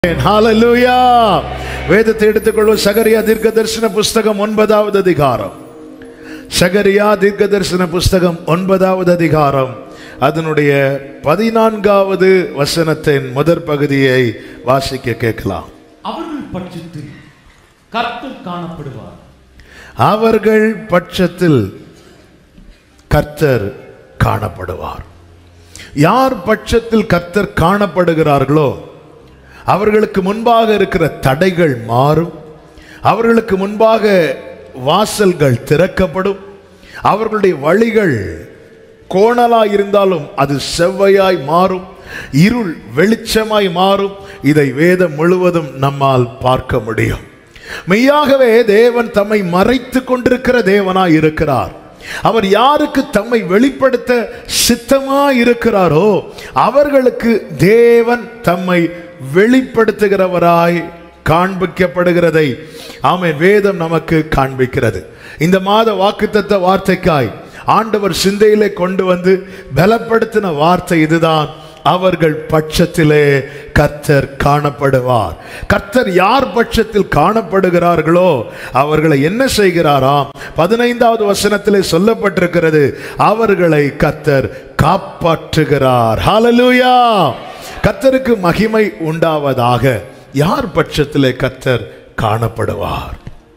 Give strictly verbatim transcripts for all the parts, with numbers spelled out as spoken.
ஹalleluya. வேதத்தை எடுத்துக்கொள்வோம். சகரியா தீர்க்கதரிசன புஸ்தகம் ஒன்பதாவது அதிகாரம். சகரியா தீர்க்கதரிசன புஸ்தகம் ஒன்பதாவது அதிகாரம் அதனுடைய பதினான்காவது வசனத்தின் முதற் பகுதியை வாசிக்க கேட்கலாம். அவர்கள் பட்சத்தில் கர்த்தர் காணப்படுவார். அவர்கள் பட்சத்தில் கர்த்தர் காணப்படுவார். யார் பட்சத்தில் கர்த்தர் காணப்படுகிறார்களோ அவர்களுக்கு முன்பாக இருக்கிற தடைகள் மாறும். அவர்களுக்கு முன்பாக வாசல்கள் திறக்கப்படும். அவர்களுடைய வழிகள் கோணலாய் இருந்தாலும் அது செவ்வையாய் மாறும். இருள் வெளிச்சமாய் மாறும். இதை வேதம் முழுவதும் நம்மால் பார்க்க முடியும். மெய்யாகவே தேவன் தம்மை மறைத்து கொண்டிருக்கிற தேவனாய் இருக்கிறார். அவர் யாருக்கு தம்மை வெளிப்படுத்த சித்தமாய் இருக்கிறாரோ அவர்களுக்கு தேவன் தம்மை வெளிப்படுத்துகிறவராய் காண்பிக்கப்படுகிறதை ஆமென் வேதம் நமக்கு காண்பிக்கிறது. இந்த மாத வாக்குத்தத்த வார்த்தைக்காய் ஆண்டவர் சிந்தையிலே கொண்டு வந்து பலப்படுத்தின வார்த்தை இதுதான். அவர்கள் பட்சத்திலே கர்த்தர் காணப்படுவார். கர்த்தர் யார் பட்சத்தில் காணப்படுகிறார்களோ அவர்களை என்ன செய்கிறாராம்? பதினைந்தாவது வசனத்திலே சொல்லப்பட்டிருக்கிறது, அவர்களை கர்த்தர் காப்பாற்றுகிறார். ஹalleluya. கர்த்தருக்கு மகிமை உண்டாவதாக. யார் பட்சத்திலே கர்த்தர் காணப்படுவார்?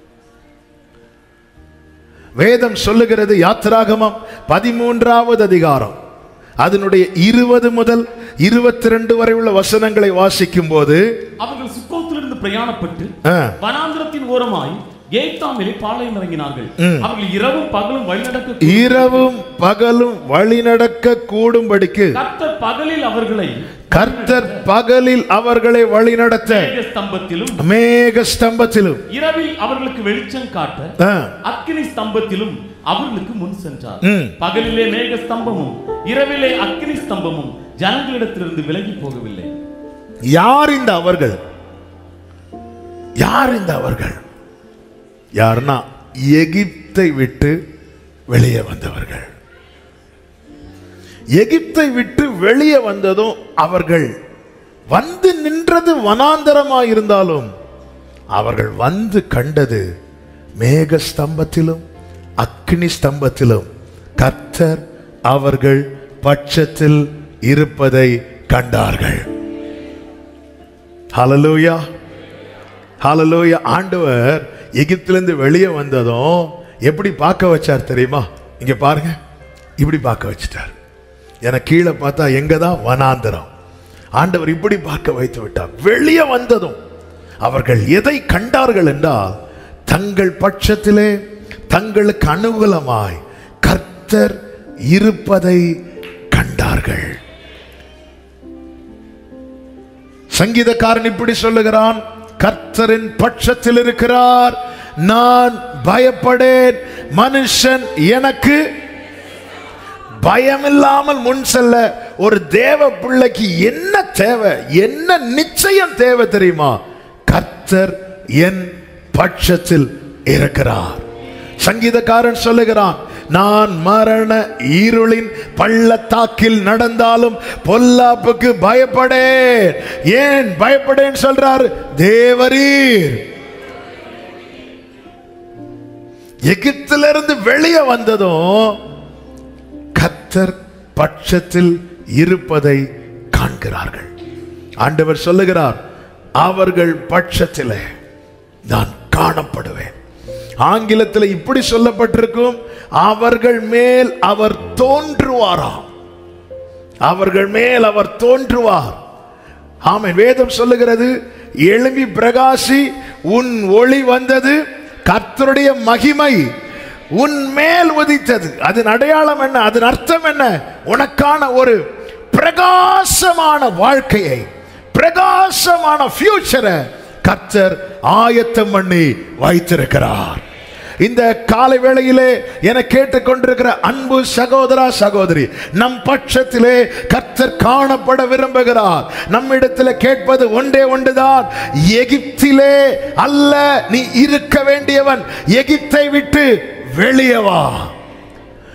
வேதம் சொல்லுகிறது, யாத்திராகமம் பதிமூன்றாவது அதிகாரம் அதனுடைய இருபது முதல் இருபத்தி ரெண்டு வரை உள்ள வசனங்களை வாசிக்கும் போது, அவர்கள் சுக்கோத்திலிருந்து பிரயாணப்பட்டு வனாந்திரத்தின் ஓரமாய் ஏத்தாமிலே பாளையம் இறங்கினார்கள். அவர்கள் இரவும் பகலும் வழிநடக்க இரவும் பகலும் வழிநடக்க கூடும்படிக்கு கர்த்தர் பகலில் அவர்களை கர்த்தர் பகலில் அவர்களை வழிநடத்த ஸ்தம்பத்திலும் மேக ஸ்தம்பத்திலும் இரவில் அவர்களுக்கு வெளிச்சம் காட்ட அக்கினி ஸ்தம்பத்திலும் அவர்களுக்கு முன் சென்றார். பகலிலே மேக ஸ்தம்பமும் இரவிலே அக்கினி ஸ்தம்பமும் ஜனங்களிடத்திலிருந்து விலகி போகவில்லை. யார் இந்த அவர்கள்? யார் இந்த அவர்கள்? யாருன்னா எகிப்தை விட்டு வெளியே வந்தவர்கள். எகிப்தை விட்டு வெளியே வந்ததும் அவர்கள் வந்து நின்றது வனாந்தரமாய் இருந்தாலும் அவர்கள் வந்து கண்டது மேக ஸ்தம்பத்திலும் அக்கினி ஸ்தம்பத்திலும் கர்த்தர் அவர்கள் பட்சத்தில் இருப்பதை கண்டார்கள். ஹalleluya. ஹalleluya. ஆண்டவர் எகிப்திலிருந்து வெளியே வந்ததும் எப்படி பார்க்க வச்சார் தெரியுமா? இங்க பாருங்க, இப்படி பார்க்க வச்சிட்டார். என கீழே பார்த்தா எங்கதான் வனாந்தரம். ஆண்டவர் இப்படி பார்க்க வைத்து விட்டார். வெளியே வந்ததும் அவர்கள் எதை கண்டார்கள் என்றால், தங்கள் பட்சத்திலே தங்களுக்கு அனுகூலமாய் கர்த்தர் இருப்பதை கண்டார்கள். சங்கீதக்காரன் இப்படி சொல்லுகிறான், கர்த்தரின் பட்சத்தில் இருக்கிறார், நான் பயப்படேன். மனுஷன் எனக்கு பயமில்லாமல் முன் செல்ல ஒரு தேவ பிள்ளைக்கு என்ன தேவை, என்ன நிச்சயம் தேவை தெரியுமா? கர்த்தர் என் பட்சத்தில் இருக்கிறார். சங்கீதக்காரன் சொல்லுகிறான், நான் மரண இருளின் பள்ளத்தாக்கில் நடந்தாலும் பொல்லாப்புக்கு பயப்படேன். ஏன் பயப்படேன் சொல்றார்? தேவரீர் எகிப்திலிருந்து வெளியே வந்ததும் கர்த்தர் பட்சத்தில் இருப்பதை காண்கிறார்கள். ஆண்டவர் சொல்லுகிறார், அவர்கள் பட்சத்திலே நான் காணப்படுவேன். ஆங்கிலத்தில் இப்படி சொல்லப்பட்டிருக்கும், அவர்கள் மேல் அவர் தோன்றுவாராம். அவர்கள் மேல் அவர் தோன்றுவார். ஆமென். வேதம் சொல்லுகிறது, எழும்பி பிரகாசி, உன் ஒளி வந்தது, கர்த்தருடைய மகிமை உன் மேல் உதித்தது. அதன் அடையாளம் என்ன? அதன் அர்த்தம் என்ன? உனக்கான ஒரு பிரகாசமான வாழ்க்கையை, பிரகாசமான ஃபியூச்சரை கர்த்தர் ஆயத்தம் பண்ணி வைத்திருக்கிறார். இந்த காலை வேளையிலே என கேட்டுக்கொண்டிருக்கிற அன்பு சகோதரா சகோதரி, நம் பட்சத்திலே கர்த்தர் காணப்பட விரும்புகிறார். நம்மிடத்தில் கேட்பது ஒன்றே ஒன்றுதான், எகிப்திலே அல்ல நீ இருக்க வேண்டியவன், எகிப்தை விட்டு வெளியே வா.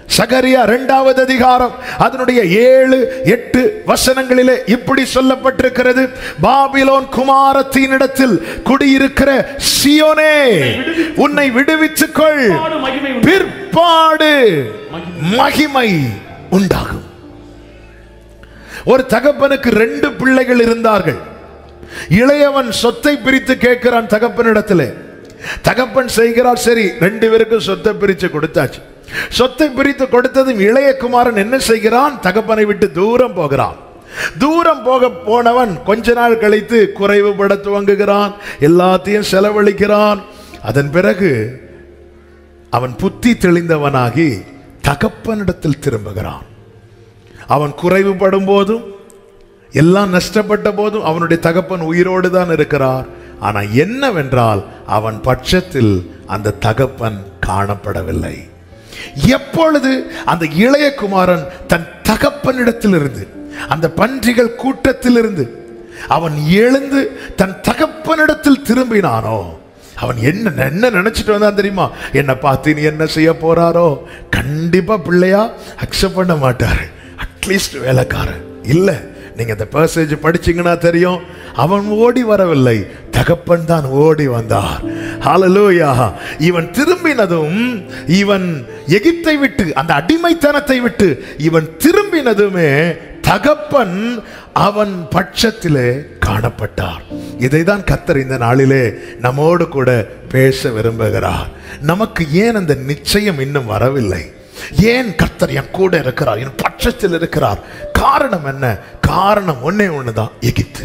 சகரியா இரண்டாவது அதிகாரம் அதனுடைய ஏழு எட்டு வசனங்களிலே இப்படி சொல்லப்பட்டிருக்கிறது. பாபிலோன் குமாரத்தினிடத்தில் குடியிருக்கிற சியோனே, உன்னை விடுவித்துக் கொள், பிற்பாடு மகிமை உண்டாகும். ஒரு தகப்பனுக்கு ரெண்டு பிள்ளைகள் இருந்தார்கள். இளையவன் சொத்தை பிரித்து கேட்கிறான் தகப்பனிடத்திலே. தகப்பன் செய்கிறார், சரி ரெண்டு பேருக்கும் சொத்தை பிரித்து கொடுத்தாச்சு. சொத்தை பிரித்து கொடுத்ததும் இளைய குமாரன் என்ன செய்கிறான்? தகப்பனை விட்டு தூரம் போகிறான். தூரம் போக போனவன் கொஞ்ச நாள் கழித்து குறைவுபட துவங்குகிறான், எல்லாத்தையும் செலவழிக்கிறான். அதன் பிறகு அவன் புத்தி தெளிந்தவனாகி தகப்பனிடத்தில் திரும்புகிறான். அவன் குறைவுபடும் போதும் எல்லாம் நஷ்டப்பட்ட போதும் அவனுடைய தகப்பன் உயிரோடு தான் இருக்கிறார். ஆனா என்னவென்றால் அவன் பட்சத்தில் அந்த தகப்பன் காணப்படவில்லை. எப்பொழுது அந்த இளைய குமாரன் தன் தகப்பனிடத்தில் இருந்து, அந்த பன்றிகள் கூட்டத்தில் இருந்து அவன் எழுந்து தன் தகப்பனிடத்தில் திரும்பினானோ, அவன் என்ன என்ன நினைச்சிட்டு வந்தான் தெரியுமா? என்ன பார்த்து நீ என்ன செய்ய போறாரோ? கண்டிப்பா பிள்ளையா அக்செப்ட் பண்ண மாட்டாரு, அட்லீஸ்ட் வேலைக்காரன் இல்ல. நீங்க இந்த பேசேஜ் படிச்சீங்கன்னா தெரியும், அவன் ஓடி வரவில்லை, தகப்பன் தான் ஓடி வந்தார். ஹல்லேலூயா. இவன் திரும்பினதும், இவன் எகிப்தை விட்டு, அந்த அடிமைத்தனத்தை விட்டு இவன் திரும்பினதுமே தகப்பன் அவன் பட்சத்திலே காணப்பட்டார். இதைதான் கர்த்தர் இந்த நாளிலே நம்மோடு கூட பேச விரும்புகிறார். நமக்கு ஏன் அந்த நிச்சயம் இன்னும் வரவில்லை? ஏன் கர்த்தர் என் கூட இருக்கிறார், என் பட்சத்தில் இருக்கிறார்? காரணம் என்ன? காரணம் ஒன்னே ஒண்ணுதான், எகிப்து.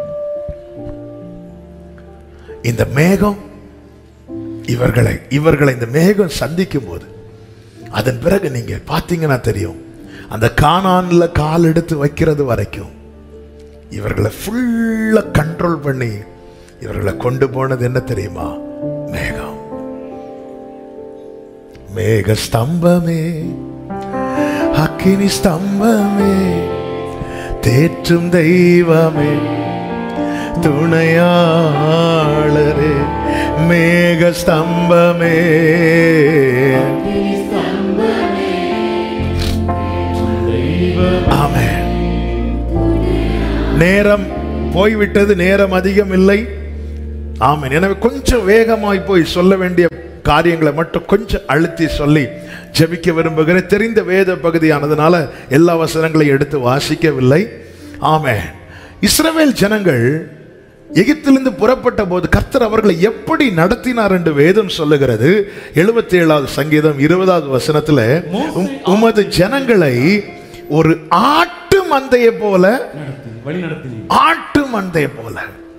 இந்த மேகம் இவர்களை இவர்களை இந்த மேகம் சந்திக்கும் போது, அதன் பிறகு நீங்க பாத்தீங்கன்னா தெரியும், அந்த கானான்ல கால் எடுத்து வைக்கிறது வரைக்கும் இவர்களை ஃபுல்லா கண்ட்ரோல் பண்ணி இவர்களை கொண்டு போனது என்ன தெரியுமா? மேகம். மேக ஸ்தம்பமே, அக்கினி ஸ்தம்பமே, தேற்றும் தெய்வமே, துணையாளரே, மேக ஸ்தம்பமே. ஆமென். நேரம் போய்விட்டது, நேரம் அதிகம் இல்லை. ஆமென். எனவே கொஞ்சம் வேகமாய் போய் சொல்ல வேண்டிய காரியங்களை மட்டும் கொஞ்சம் அழுத்தி சொல்லி ஜெபிக்க விரும்புகிறேன். தெரிந்த வேத பகுதியானதுனால எல்லா வசனங்களையும் எடுத்து வாசிக்கவில்லை. ஆமென். இஸ்ரவேல் ஜனங்கள் எகிப்திலிருந்து புறப்பட்ட போது கர்த்தர் அவர்களை எப்படி நடத்தினார் என்று வேதம் சொல்லுகிறது. எழுபத்தி ஏழாவது சங்கீதம் இருபதாவது வசனத்துல, உமது ஜனங்களை ஒரு ஆட்டு மந்தைய போல, ஆட்டு மந்தைய போல.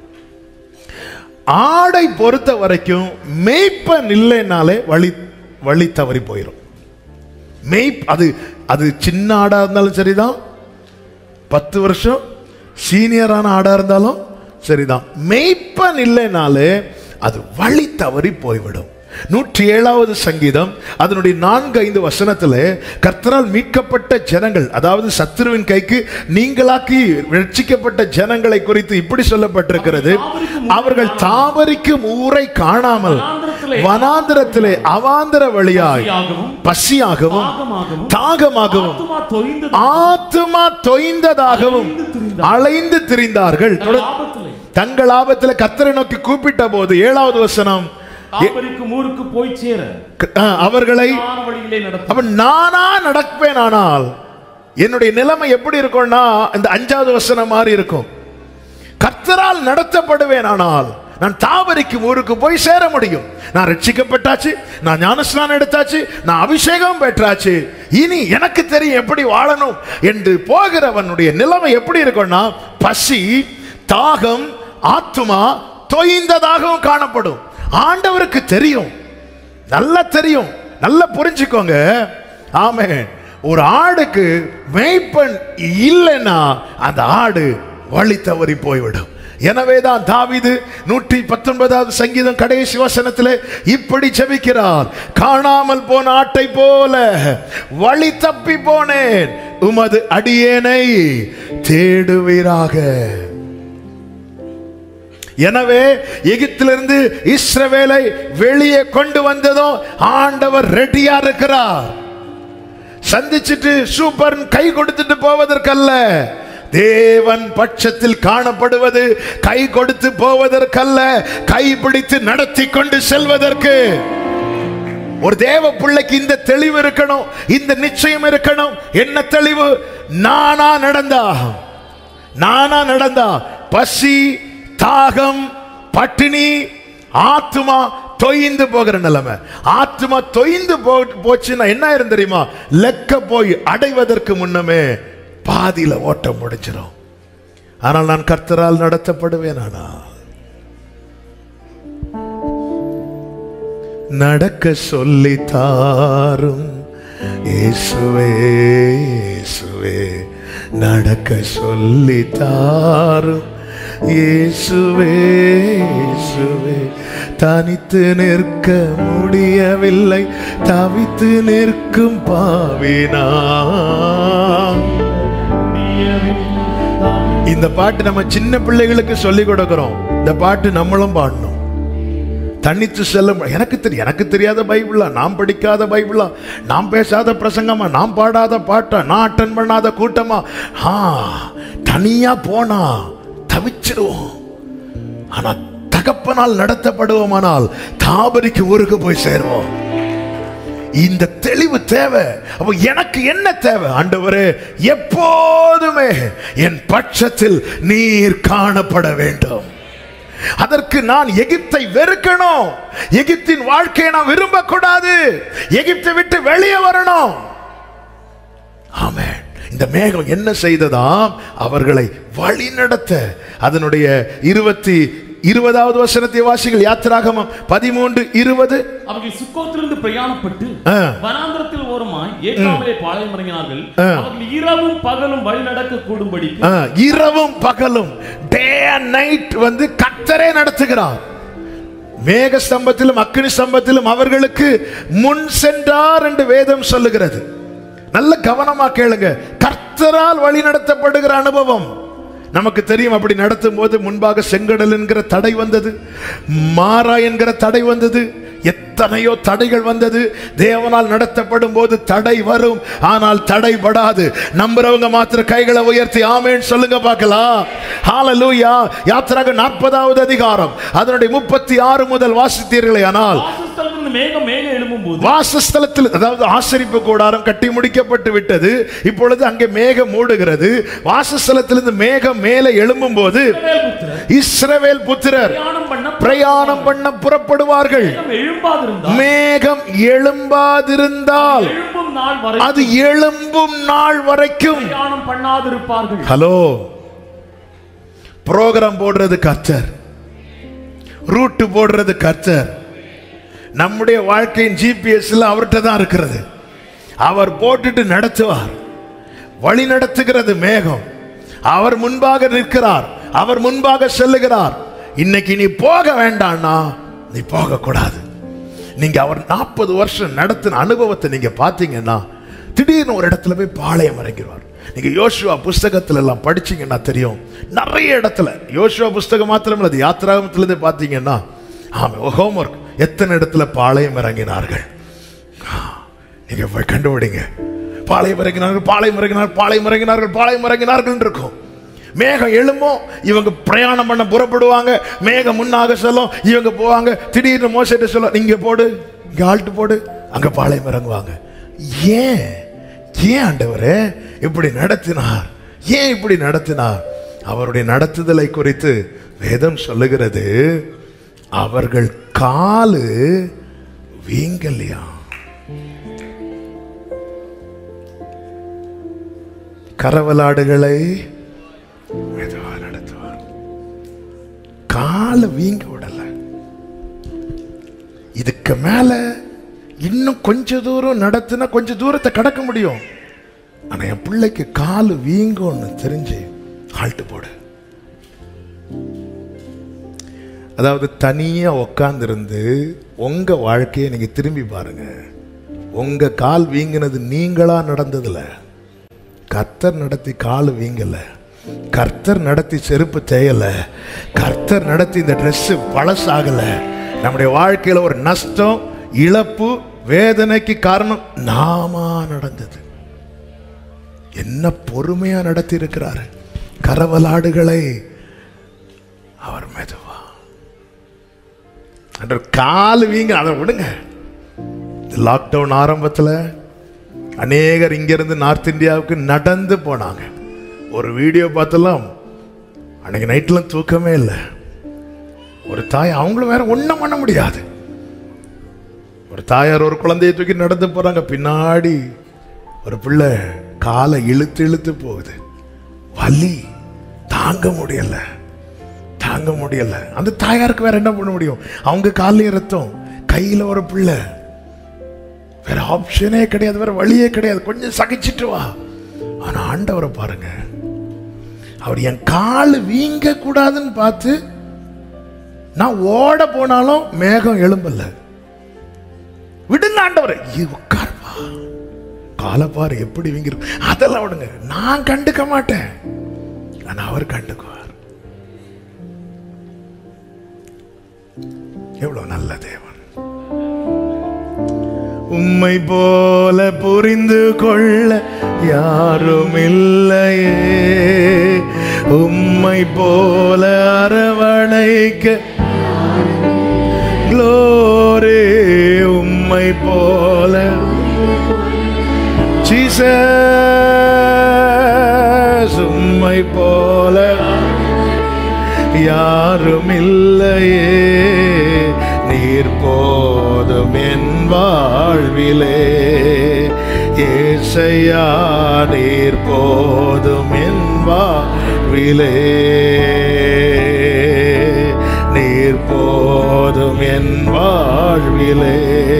ஆடை பொறுத்த வரைக்கும் மேய்ப்பன் இல்லைனாலே வழி வழி தவறி போயிடும். மேய் அது அது சின்ன ஆடா இருந்தாலும் சரிதான், பத்து வருஷம் சீனியரான ஆடா இருந்தாலும் சரிதான், மேய்ப்பன் இல்லைனாலே அது வழி தவறி போய்விடும். நூற்றி ஏழாவது சங்கீதம் அதனுடைய நான்கு ஐந்து வசனத்தில் கர்த்தரால் மீட்கப்பட்ட ஜனங்கள், அதாவது சத்துருவின் கைக்கு நீங்களாக்கி ரட்சிக்கப்பட்ட ஜனங்களை குறித்து இப்படி சொல்லப்பட்டிருக்கிறது. அவர்கள் தாவரிக்கும் ஊரை காணாமல் வனாந்திரத்திலே அவாந்தர வழியாய் பசியாகவும் தாகமாகவும் ஆத்துமா தொய்ந்ததாகவும் அலைந்து திரிந்தார்கள். தங்கள் ஆபத்தில் கர்த்தரை நோக்கி கூப்பிட்ட போது, ஏழாவது வசனம், அவர்களை அவன் நானா நடப்பேன், ஆனால் என்னுடைய நிலைமை எப்படி இருக்கும்னா இந்த அஞ்சாவது வசனம் மாதிரி இருக்கும். கர்த்தரால் நடத்தப்படுவேன், ஆனால் நான் தாவரிக்கும் ஊருக்கு போய் சேர முடியும். நான் ரட்சிக்கப்பட்டாச்சு, நான் ஞானஸ்நானம் எடுத்தாச்சு, நான் அபிஷேகம் பெற்றாச்சு, இனி எனக்கு தெரியும் எப்படி வாழணும் என்று போகிறவனுடைய நிலைமை எப்படி இருக்கும்னா பசி, தாகம், ஆத்துமா தொய்ந்ததாகவும் காணப்படும். ஆண்டவருக்கு தெரியும், நல்லா தெரியும், நல்லா புரிஞ்சுக்கோங்க. ஆமென். ஒரு ஆடுக்கு மேய்ப்பன் இல்லைன்னா அந்த ஆடு வழி தவறி போய்விடும். எனவேதான் தாவீது நூற்றி பத்தொன்பதாவது சங்கீதம் கடைசி வசனத்திலே இப்படி ஜெபிக்கிறார், காணாமல் போன ஆட்டை போல வழி தப்பி போனேன், உமது அடியேனை தேடுவீராக. எனவே எகிப்திலிருந்து இஸ்ரவேலை வெளியே கொண்டு வந்ததும் ஆண்டவர் ரெடியா இருக்கிறார். சந்திச்சிட்டு சூப்பர் கை கொடுத்துட்டு போவதற்கல்ல. தேவன் பட்சத்தில் காணப்படுவது கை கொடுத்து போவதற்கல்ல, கை பிடித்து நடத்தி கொண்டு செல்வதற்கு. ஒரு தேவ பிள்ளைக்கு இந்த தெளிவு இருக்கணும், இந்த நிச்சயம் இருக்கணும். என்ன தெளிவு? நானா நடந்தா நானா நடந்தா பசி, தாகம், பட்டினி, ஆத்துமா தொய்ந்து போகிற நிலைமை. ஆத்துமா தொய்ந்து போச்சுன்னா என்ன ஆயிரும் தெரியுமா? லெக்க போய் அடைவதற்கு முன்னமே பாதியில ஓட்டம் முடிச்சிடும். ஆனால் நான் கர்த்தரால் நடத்தப்படுவேன். ஆனா நடக்க சொல்லி தாரும் இயேசுவே, இயேசுவே நடக்க சொல்லி தாரும் இயேசுவே, இயேசுவே தனித்து நிற்க முடியவில்லை, தவித்து நிற்கும் பாவினா. இந்த பாட்டு நம்ம சின்ன பிள்ளைகளுக்கு சொல்லிக் கொடுக்கிறோம். இந்த பாட்டு நம்மளும் பாடணும். தனித்து செல்ல எனக்கு தெரியும், எனக்கு தெரியாத பைபிளா, நாம் படிக்காத பைபிளா, நாம் பேசாத பிரசங்கமா, நாம் பாடாத பாட்டா, நான் அட்டன் பண்ணாத கூட்டமா, ஆ தனியா போனா தவிச்சிருவோம். ஆனா தகப்பனால் நடத்தப்படுவோமானால் தாபரிக்கு ஊருக்கு போய் சேருவோம். இந்த தெளிவு தேவை. அப்ப எனக்கு என்ன தேவை? ஆண்டவரே, எப்போதுமே என் பட்சத்தில் நீர் காணப்பட வேண்டும். அதற்கு நான் எகிப்தை வெறுக்கணும். எகிப்தின் வாழ்க்கையை நான் விரும்ப கூடாது. எகிப்தை விட்டு வெளியே வரணும். ஆமென். இந்த மேகம் என்ன செய்ததாம்? அவர்களை வழி நடத்த. அதனுடைய இருபத்தி இருபதாவது வசனத்தை வாசிகள். யாத்திராகமம் பதிமூன்று இருபது. அவர்கள் சுக்கோத்திலிருந்து பிரயாணப்பட்டு வனாந்தரத்தில் ஓரமாய் ஏகாமிலே பாளையம் இறங்கினார்கள். அவர்கள் இரவும் பகலும் வழி நடக்க கூடும்படி, இரவும் பகலும் டே அண்ட் நைட் வந்து கர்த்தரே நடத்துகிறார். மேக ஸ்தம்பத்திலும் அக்கினி ஸ்தம்பத்திலும் அவர்களுக்கு முன் சென்றார் என்று வேதம் சொல்லுகிறது. நல்ல கவனமா கேளுங்க. கர்த்தரால் வழி நடத்தப்படுகிற அனுபவம் நமக்கு தெரியும். அப்படி நடத்தும் போது முன்பாக செங்கடல் என்கிற தடை வந்தது, மாறா என்கிற தடை வந்தது, எத்தனையோ தடைகள் வந்தது. தேவனால் நடத்தப்படும் போது தடை வரும், ஆனால் தடைபடாது. நம்புறவங்க மாத்திர கைகளை உயர்த்தி ஆமென் சொல்லுங்க பார்க்கலாம். ஹalleluya. யாத்திராகமம் நாற்பதாவது அதிகாரம் அதனுடைய முப்பத்தி ஆறு முதல் வாசித்தீர்களே ஆனால், மேகம் மேலே எழும்பும்போது, வாசஸ்தலத்தில் அதாவது ஆசரிப்பு கூடாரம் கட்டி முடிக்கப்பட்டு விட்டது. இப்பொழுது அங்கே மேகம் மூடுகிறது. வாசஸ்தலத்திலிருந்து மேகம் மேலே எழும்பும் போது இஸ்ரவேல் புத்திரர் பிரயாணம் பண்ண புறப்படுவார்கள். மேகம் எழும்பாதிருந்தால் அது எழும்பும் நாள் வரைக்கும் பண்ணாதிருப்பார்கள். ஹலோ, புரோகிராம் போடுறது கர்த்தர், ரூட் போடுறது கர்த்தர். நம்முடைய வாழ்க்கையின் ஜிபிஎஸ்ல அவர்கிட்ட தான் இருக்கிறது. அவர் போட்டுட்டு நடத்துவார். வழி நடத்துகிறது மேகம். அவர் முன்பாக நிற்கிறார், அவர் முன்பாக செல்லுகிறார். இன்னைக்கு நீ போக வேண்டாம்னா நீ போக கூடாது. நீங்க அவர் நாற்பது வருஷம் நடத்தின அனுபவத்தை நீங்க பாத்தீங்கன்னா, திடீர்னு ஒரு இடத்துல போய் பாளையம் இறங்கிடுவார். நீங்க யோசுவா புஸ்தகத்துல எல்லாம் படிச்சீங்கன்னா தெரியும். நிறைய இடத்துல யோசுவா புஸ்தகம் மாத்திரம் இல்ல, யாத்திராகமத்திலிருந்து பாத்தீங்கன்னா ஹோம்வொர்க் எத்தனை இடத்துல பாளையம் இறங்கினார்கள் நீங்க போய் கண்டுபிடிங்க. பாளையம் இறங்கினார்கள், பாளையம் இறங்கினார்கள், பாளையம் இறங்கினார்கள், பாளையம் இறங்கினார்கள் இருக்கும். மேகம் எழும்பும், இவங்க பிரயாணம் பண்ண புறப்படுவாங்க. மேகம் முன்னாக சொல்லும், இவங்க போவாங்க. திடீர்னு மோசேட்ட சொல்லும், நீங்க போடு, இங்க ஆல்ட்டு போடு, அங்க பாளையம் இறங்குவாங்க. ஏன் ஏன் ஆண்டவரே இப்படி நடத்தினார்? ஏன் இப்படி நடத்தினார்? அவருடைய நடத்துதலை குறித்து வேதம் சொல்லுகிறது, அவர்கள் காலு வீங்கலையா. கரவலாடுகளை மெதுவா நடத்துவார், கால வீங்க விடல. இதுக்கு மேல இன்னும் கொஞ்ச தூரம் நடத்தினா கொஞ்ச தூரத்தை கடக்க முடியும். ஆனா என் பிள்ளைக்கு காலு வீங்கன்னு தெரிஞ்சு ஆல்ட்டு போடு. அதாவது தனியா உட்கார்ந்து இருந்து உங்க வாழ்க்கையை நீங்க திரும்பி பாருங்க. உங்க கால் வீங்கினது நீங்களா நடந்ததுல, கர்த்தர் நடத்தி கால் வீங்கல, கர்த்தர் நடத்தி செருப்பு தேயல, கர்த்தர் நடத்தி இந்த ட்ரெஸ் பழசாகல. நம்முடைய வாழ்க்கையில ஒரு நஷ்டம், இழப்பு, வேதனைக்கு காரணம் நாம நடந்தது. என்ன பொறுமையா நடத்தி இருக்கிறாரு. கரவலாடுகளை அவர் மெதுவா கால் வீங்க அதை விடுங்க. லாக்டவுன் ஆரம்பத்தில் அநேகர் இங்கிருந்து நார்த் இந்தியாவுக்கு நடந்து போனாங்க. ஒரு வீடியோ பார்த்தலாம், அன்னைக்கு நைட்லாம் தூக்கமே இல்லை. ஒரு தாய், அவங்களும் வேற ஒன்றும் பண்ண முடியாது. ஒரு தாயார் ஒரு குழந்தையை தூக்கி நடந்து போறாங்க, பின்னாடி ஒரு பிள்ளை காலை இழுத்து இழுத்து போகுது. வலி தாங்க முடியல தாங்க முடியல அந்த தாயாருக்கு வேற என்ன பண்ண முடியும்? அவங்க காலையும் ரத்தம், கையில ஒரு பிள்ளை, வேற ஆப்ஷனே கிடையாது, வேற வழியே கிடையாது. கொஞ்சம் சகிச்சிட்டு வா. ஆனா ஆண்டவரை பாருங்க, அவர் என் கால் வீங்க கூடாதுன்னு பார்த்து நான் ஓட போனாலும் மேகம் எழும்பல. விடுங்க ஆண்டவரை, உட்கார்வா, காலை பாரு எப்படி வீங்கிரும், அதெல்லாம் விடுங்க, நான் கண்டுக்க மாட்டேன். ஆனா அவர் கண்டுக்குவார். எவ்வளவு நல்ல தேவன். உம்மை போல புரிந்து கொள்ள யாரும் இல்லையே, உம்மை போல அரவணைக்க க்ளோரி, உம்மை போல ஜீசஸ், உம்மை போல யாரும் இல்லையே, நீர் போதும் என் வாழ்விலே, ஏசையா நீர் போதும் என் வாழ்விலே, நீர் போதும் என் வாழ்விலே,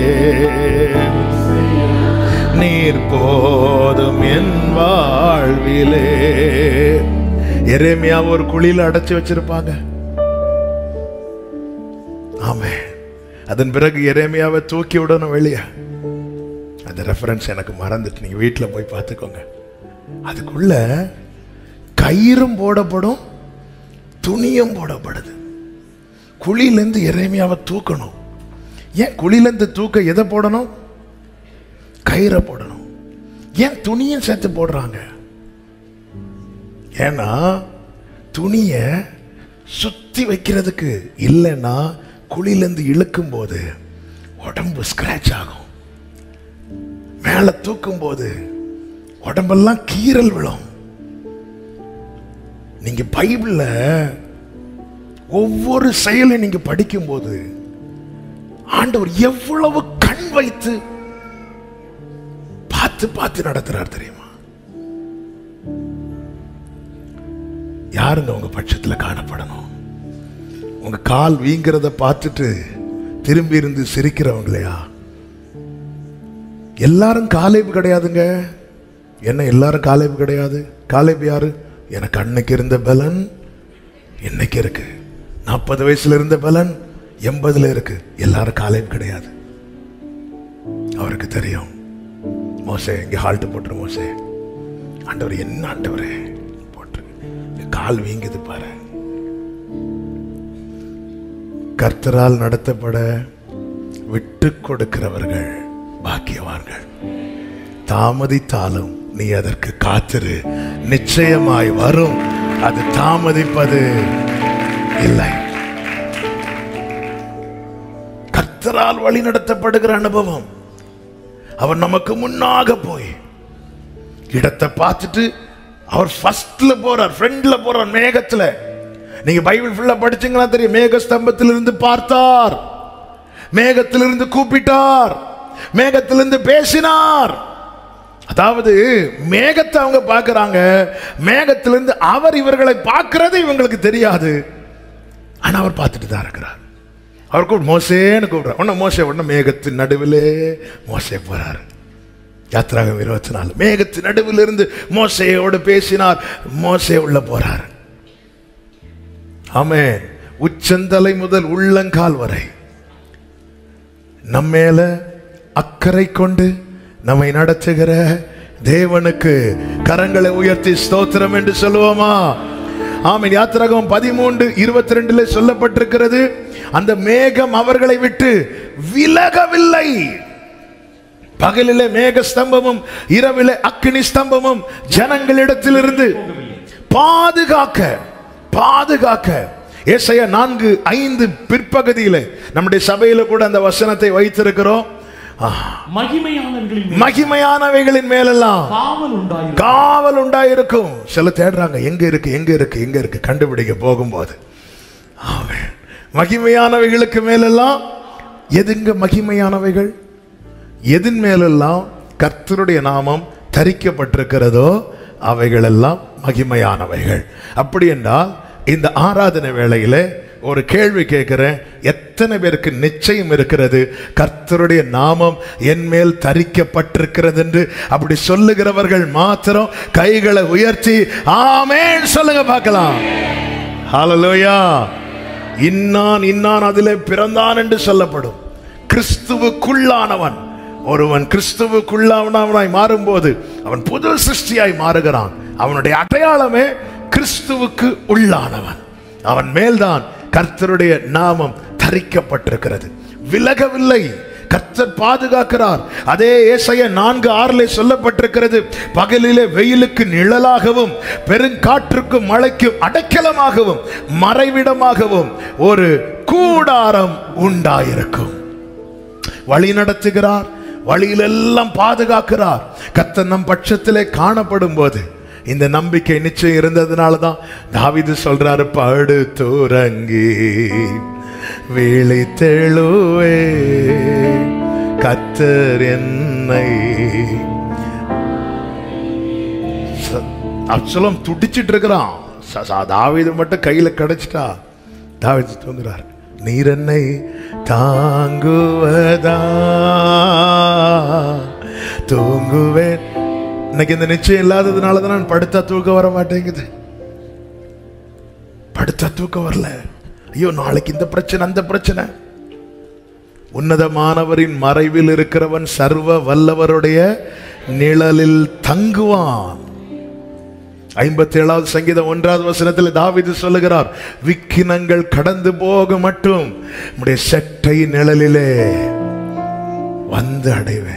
நீர் போதும் என் வாழ்விலே. எரேமியா ஒரு குழியில அடைச்சு வச்சிருப்பாங்க. ஆமே. அதன் பிறகு எரேமியாவை தூக்கி விடணும் வெளியே. அந்த ரெஃபரன்ஸ் எனக்கு மறந்துட்டு, நீங்க வீட்டுல போய் பார்த்துக்கோங்க. அதுக்குள்ள கயிறும் போடப்படும், துணியும் போடப்படுது. குழியிலிருந்து எரேமியாவை தூக்கணும். ஏன் குழியிலிருந்து தூக்க எதை போடணும்? கயிறை போடணும். ஏன் துணியும் சேர்த்து போடுறாங்க? ஏன்னா துணிய சுத்தி வைக்கிறதுக்கு, இல்லைன்னா குழியிலிருந்து இழுக்கும் போது உடம்பு ஸ்கிராச் ஆகும். மேல தூக்கும் போது உடம்பெல்லாம் கீறல் விழும். நீங்க பைபிள்ல ஒவ்வொரு செயலை நீங்க படிக்கும் போது ஆண்டவர் எவ்வளவு கண் வைத்து பார்த்து பார்த்து நடத்துறார் தெரியுமா? யாருங்க உங்க பட்சத்துல காணப்படணும்? உங்க கால் வீங்கிறத பார்த்துட்டு திரும்பி இருந்து சிரிக்கிறவங்களையா? எல்லாரும் காலேபு கிடையாதுங்க. என்ன எல்லாரும் காலேபு கிடையாது? காலேபு யாரு? எனக்கு அன்னைக்கு இருந்த பலன் இன்னைக்கு இருக்கு. நாற்பது வயசுல இருந்த பலன் எண்பதுல இருக்கு. எல்லாரும் காலேபு கிடையாது. அவருக்கு தெரியும். மோசே இங்க ஹால்ட் போட்டுரு. மோசே, ஆண்டவர் என்ன ஆண்டவரே போட்டுரு, கால் வீங்குது பாரு. கர்த்தரால் நடத்தப்பட விட்டு கொடுக்கிறவர்கள் பாக்கியவான்கள். தாமதித்தாலும் நீ அதற்கு காத்திரு, நிச்சயமாய் வரும். அது தாமதிப்பது இல்லை. கர்த்தரால் வழி நடத்தப்படுகிற அனுபவம். அவர் நமக்கு முன்னாக போய் இடத்தை பார்த்துட்டு அவர் ஃபர்ஸ்ட்ல போறார், ஃப்ரண்ட்ல போறார், மேகத்துல. நீங்க பைபிள் ஃபுல்லா படிச்சீங்களா தெரியும். மேக ஸ்தம்பத்திலிருந்து பார்த்தார், மேகத்திலிருந்து கூப்பிட்டார், மேகத்திலிருந்து பேசினார். அதாவது மேகத்தை அவங்க பார்க்கறாங்க, மேகத்திலிருந்து அவர் இவர்களை பார்க்கிறது இவங்களுக்கு தெரியாது. ஆனா அவர் பார்த்துட்டு தான் இருக்கிறார். அவர் கூட மோசேன்னு கூப்பிடுறார். உடனே மோசே உடனே மேகத்தின் நடுவிலே மோசே போறாரு. யாத்திராகம் இருபத்தி நாலு மேகத்தின் நடுவில் இருந்து மோசேயோடு பேசினார். மோசே உள்ள போறார். ஆமே. உச்சந்தலை முதல் உள்ளங்கால் வரை நம்மேல அக்கறை கொண்டு நம்மை நடத்துகிற தேவனுக்கு கரங்களை உயர்த்தி ஸ்தோத்திரம் என்று சொல்லுவோமா? ஆமென். யாத்திராகம் பதிமூன்று இருபத்தி ரெண்டுல சொல்லப்பட்டிருக்கிறது, அந்த மேகம் அவர்களை விட்டு விலகவில்லை. பகலிலே மேக ஸ்தம்பமும் இரவிலே அக்கினி ஸ்தம்பமும் ஜனங்களிடத்திலிருந்து பாதுகாக்க பாதுகாக்க. ஏசாயா நான்கு ஐந்து பிற்பகுதியிலே நம்முடைய சபையில கூட அந்த வசனத்தை வைத்திருக்கிறோம். மகிமையானவைகளின் மேலெல்லாம் காவல் உண்டாயிருக்கும். சில தேடுறாங்க, எங்க இருக்கு எங்க இருக்கு எங்க இருக்கு கண்டுபிடிக்க போகும்போது மகிமையானவைகளுக்கு மேலெல்லாம் எதுங்க மகிமையானவைகள்? எதின் மேலெல்லாம் கர்த்தருடைய நாமம் தரிக்கப்பட்டிருக்கிறதோ அவைகள் எல்லாம் மகிமையானவைகள். அப்படி என்றால் இந்த ஆராதனை வேளையில ஒரு கேள்வி கேட்கிறேன், எத்தனை பேருக்கு நிச்சயம் இருக்கிறது கர்த்தருடைய நாமம் என் மேல் தரிக்கப்பட்டிருக்கிறது என்று? அப்படி சொல்லுகிறவர்கள் மாத்திரம் கைகளை உயர்த்தி ஆமென் சொல்லுங்க பார்க்கலாம். ஹல்லேலூயா. இன்னான் இன்னான் அதிலே பிறந்தான் என்று சொல்லப்படும். கிறிஸ்துவுக்குள்ளானவன் ஒருவன் கிறிஸ்துவுக்குள்ளானவனாய் மாறும்போது அவன் புது சிருஷ்டியாய் மாறுகிறான். அவனுடைய அடையாளமே கிறிஸ்துவுக்கு உள்ளானவன். அவன் மேல்தான் கர்த்தருடைய நாமம் தரிக்கப்பட்டிருக்கிறது. விலகவில்லை, கர்த்தர் பாதுகாக்கிறார். அதே ஏசாயா நான்கு ஆறிலே சொல்லப்பட்டிருக்கிறது, பகலிலே வெயிலுக்கு நிழலாகவும் பெருங்காற்றுக்கும் மழைக்கும் அடைக்கலமாகவும் மறைவிடமாகவும் ஒரு கூடாரம் உண்டாயிருக்கும். வழி நடத்துகிறார், வழியிலெல்லாம் பாதுகாக்கிறார். கர்த்தர் நம் பட்சத்திலே காணப்படும் போது இந்த நம்பிக்கை நிச்சயம் இருந்ததுனால தான் தாவீது சொல்றாரு, படு தூரங்கி விழித்தெழுவே கர்த்தர் என்னை. அப்சலோம் துடிச்சிட்டு இருக்கிறான், தாவீது மட்டும் கையில கிடைச்சிட்டா தாவீது தூங்குறார். நீர் என்னை தாங்குவதா தூங்குவேன். இன்னைக்கு இந்த நிச்சயம் இல்லாததுனால தான் நான் படுத்தா தூக்கம் வர மாட்டேங்குது. படுத்தா தூக்கம் வரல. ஐயோ நாளைக்கு இந்த பிரச்சனை அந்த பிரச்சனை. உன்னதமானவரின் மறைவில் இருக்கிறவன் சர்வ வல்லவருடைய நிழலில் தங்குவான். ஐம்பத்தி ஏழாவது சங்கீதம் ஒன்றாவது வசனத்தில் தாவீது சொல்லுகிறார், விக்கினங்கள் கடந்து போக மட்டும் நம்முடைய சட்டை நிழலிலே வந்து அடைவேன்.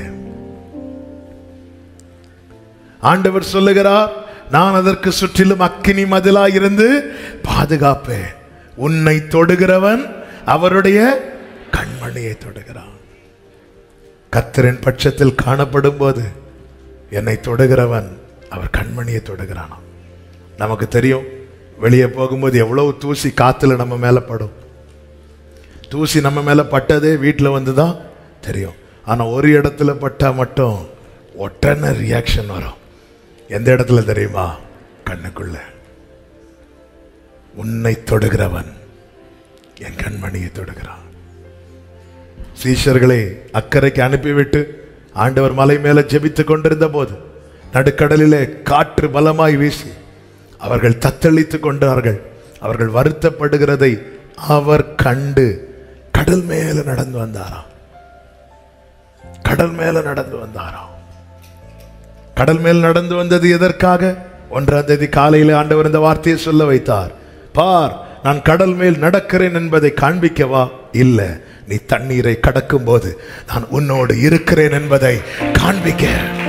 ஆண்டவர் சொல்லுகிறார், நான் அதற்கு சுற்றிலும் அக்கினி மதிலாய் இருந்து பாதுகாப்பேன். உன்னை தொடுகிறவன் அவருடைய கண்மணியை தொடுகிறான். கர்த்தரின் பட்சத்தில் காணப்படும் போது என்னை தொடுகிறவன் அவர் கண்மணியை தொடுகிறான். நமக்கு தெரியும், வெளியே போகும்போது எவ்வளவு தூசி காத்துல நம்ம மேல படும். தூசி நம்ம மேல பட்டதே வீட்டில் வந்துதான் தெரியும். ஆனா ஒரு இடத்துல பட்டா மட்டும் உடனே ரியாக்ஷன் வரும். எந்த இடத்துல தெரியுமா? கண்ணுக்குள்ள. உன்னை தொடுகிறவன் என் கண்மணியை தொடுகிறான். சீஷர்களை அக்கறைக்கு அனுப்பிவிட்டு ஆண்டவர் மலை மேல ஜெபித்துக் கொண்டிருந்த போது நடுக்கடலிலே காற்று பலமாய் வீசி அவர்கள் தத்தளித்துக் கொண்டார்கள். அவர்கள் வருத்தப்படுகிறதை அவர் கண்டு கடல் மேல நடந்து வந்தாராம். கடல் மேல நடந்து வந்தாராம். கடல் மேல் நடந்து வந்தது எதற்காக? ஒன்றாம் தேதி காலையில் ஆண்டவர் இந்த வார்த்தையை சொல்ல வைத்தார். பார், நான் கடல் மேல் நடக்கிறேன் என்பதை காண்பிக்கவா? இல்ல, நீ தண்ணீரை கடக்கும் போது நான் உன்னோடு இருக்கிறேன் என்பதை காண்பிக்க.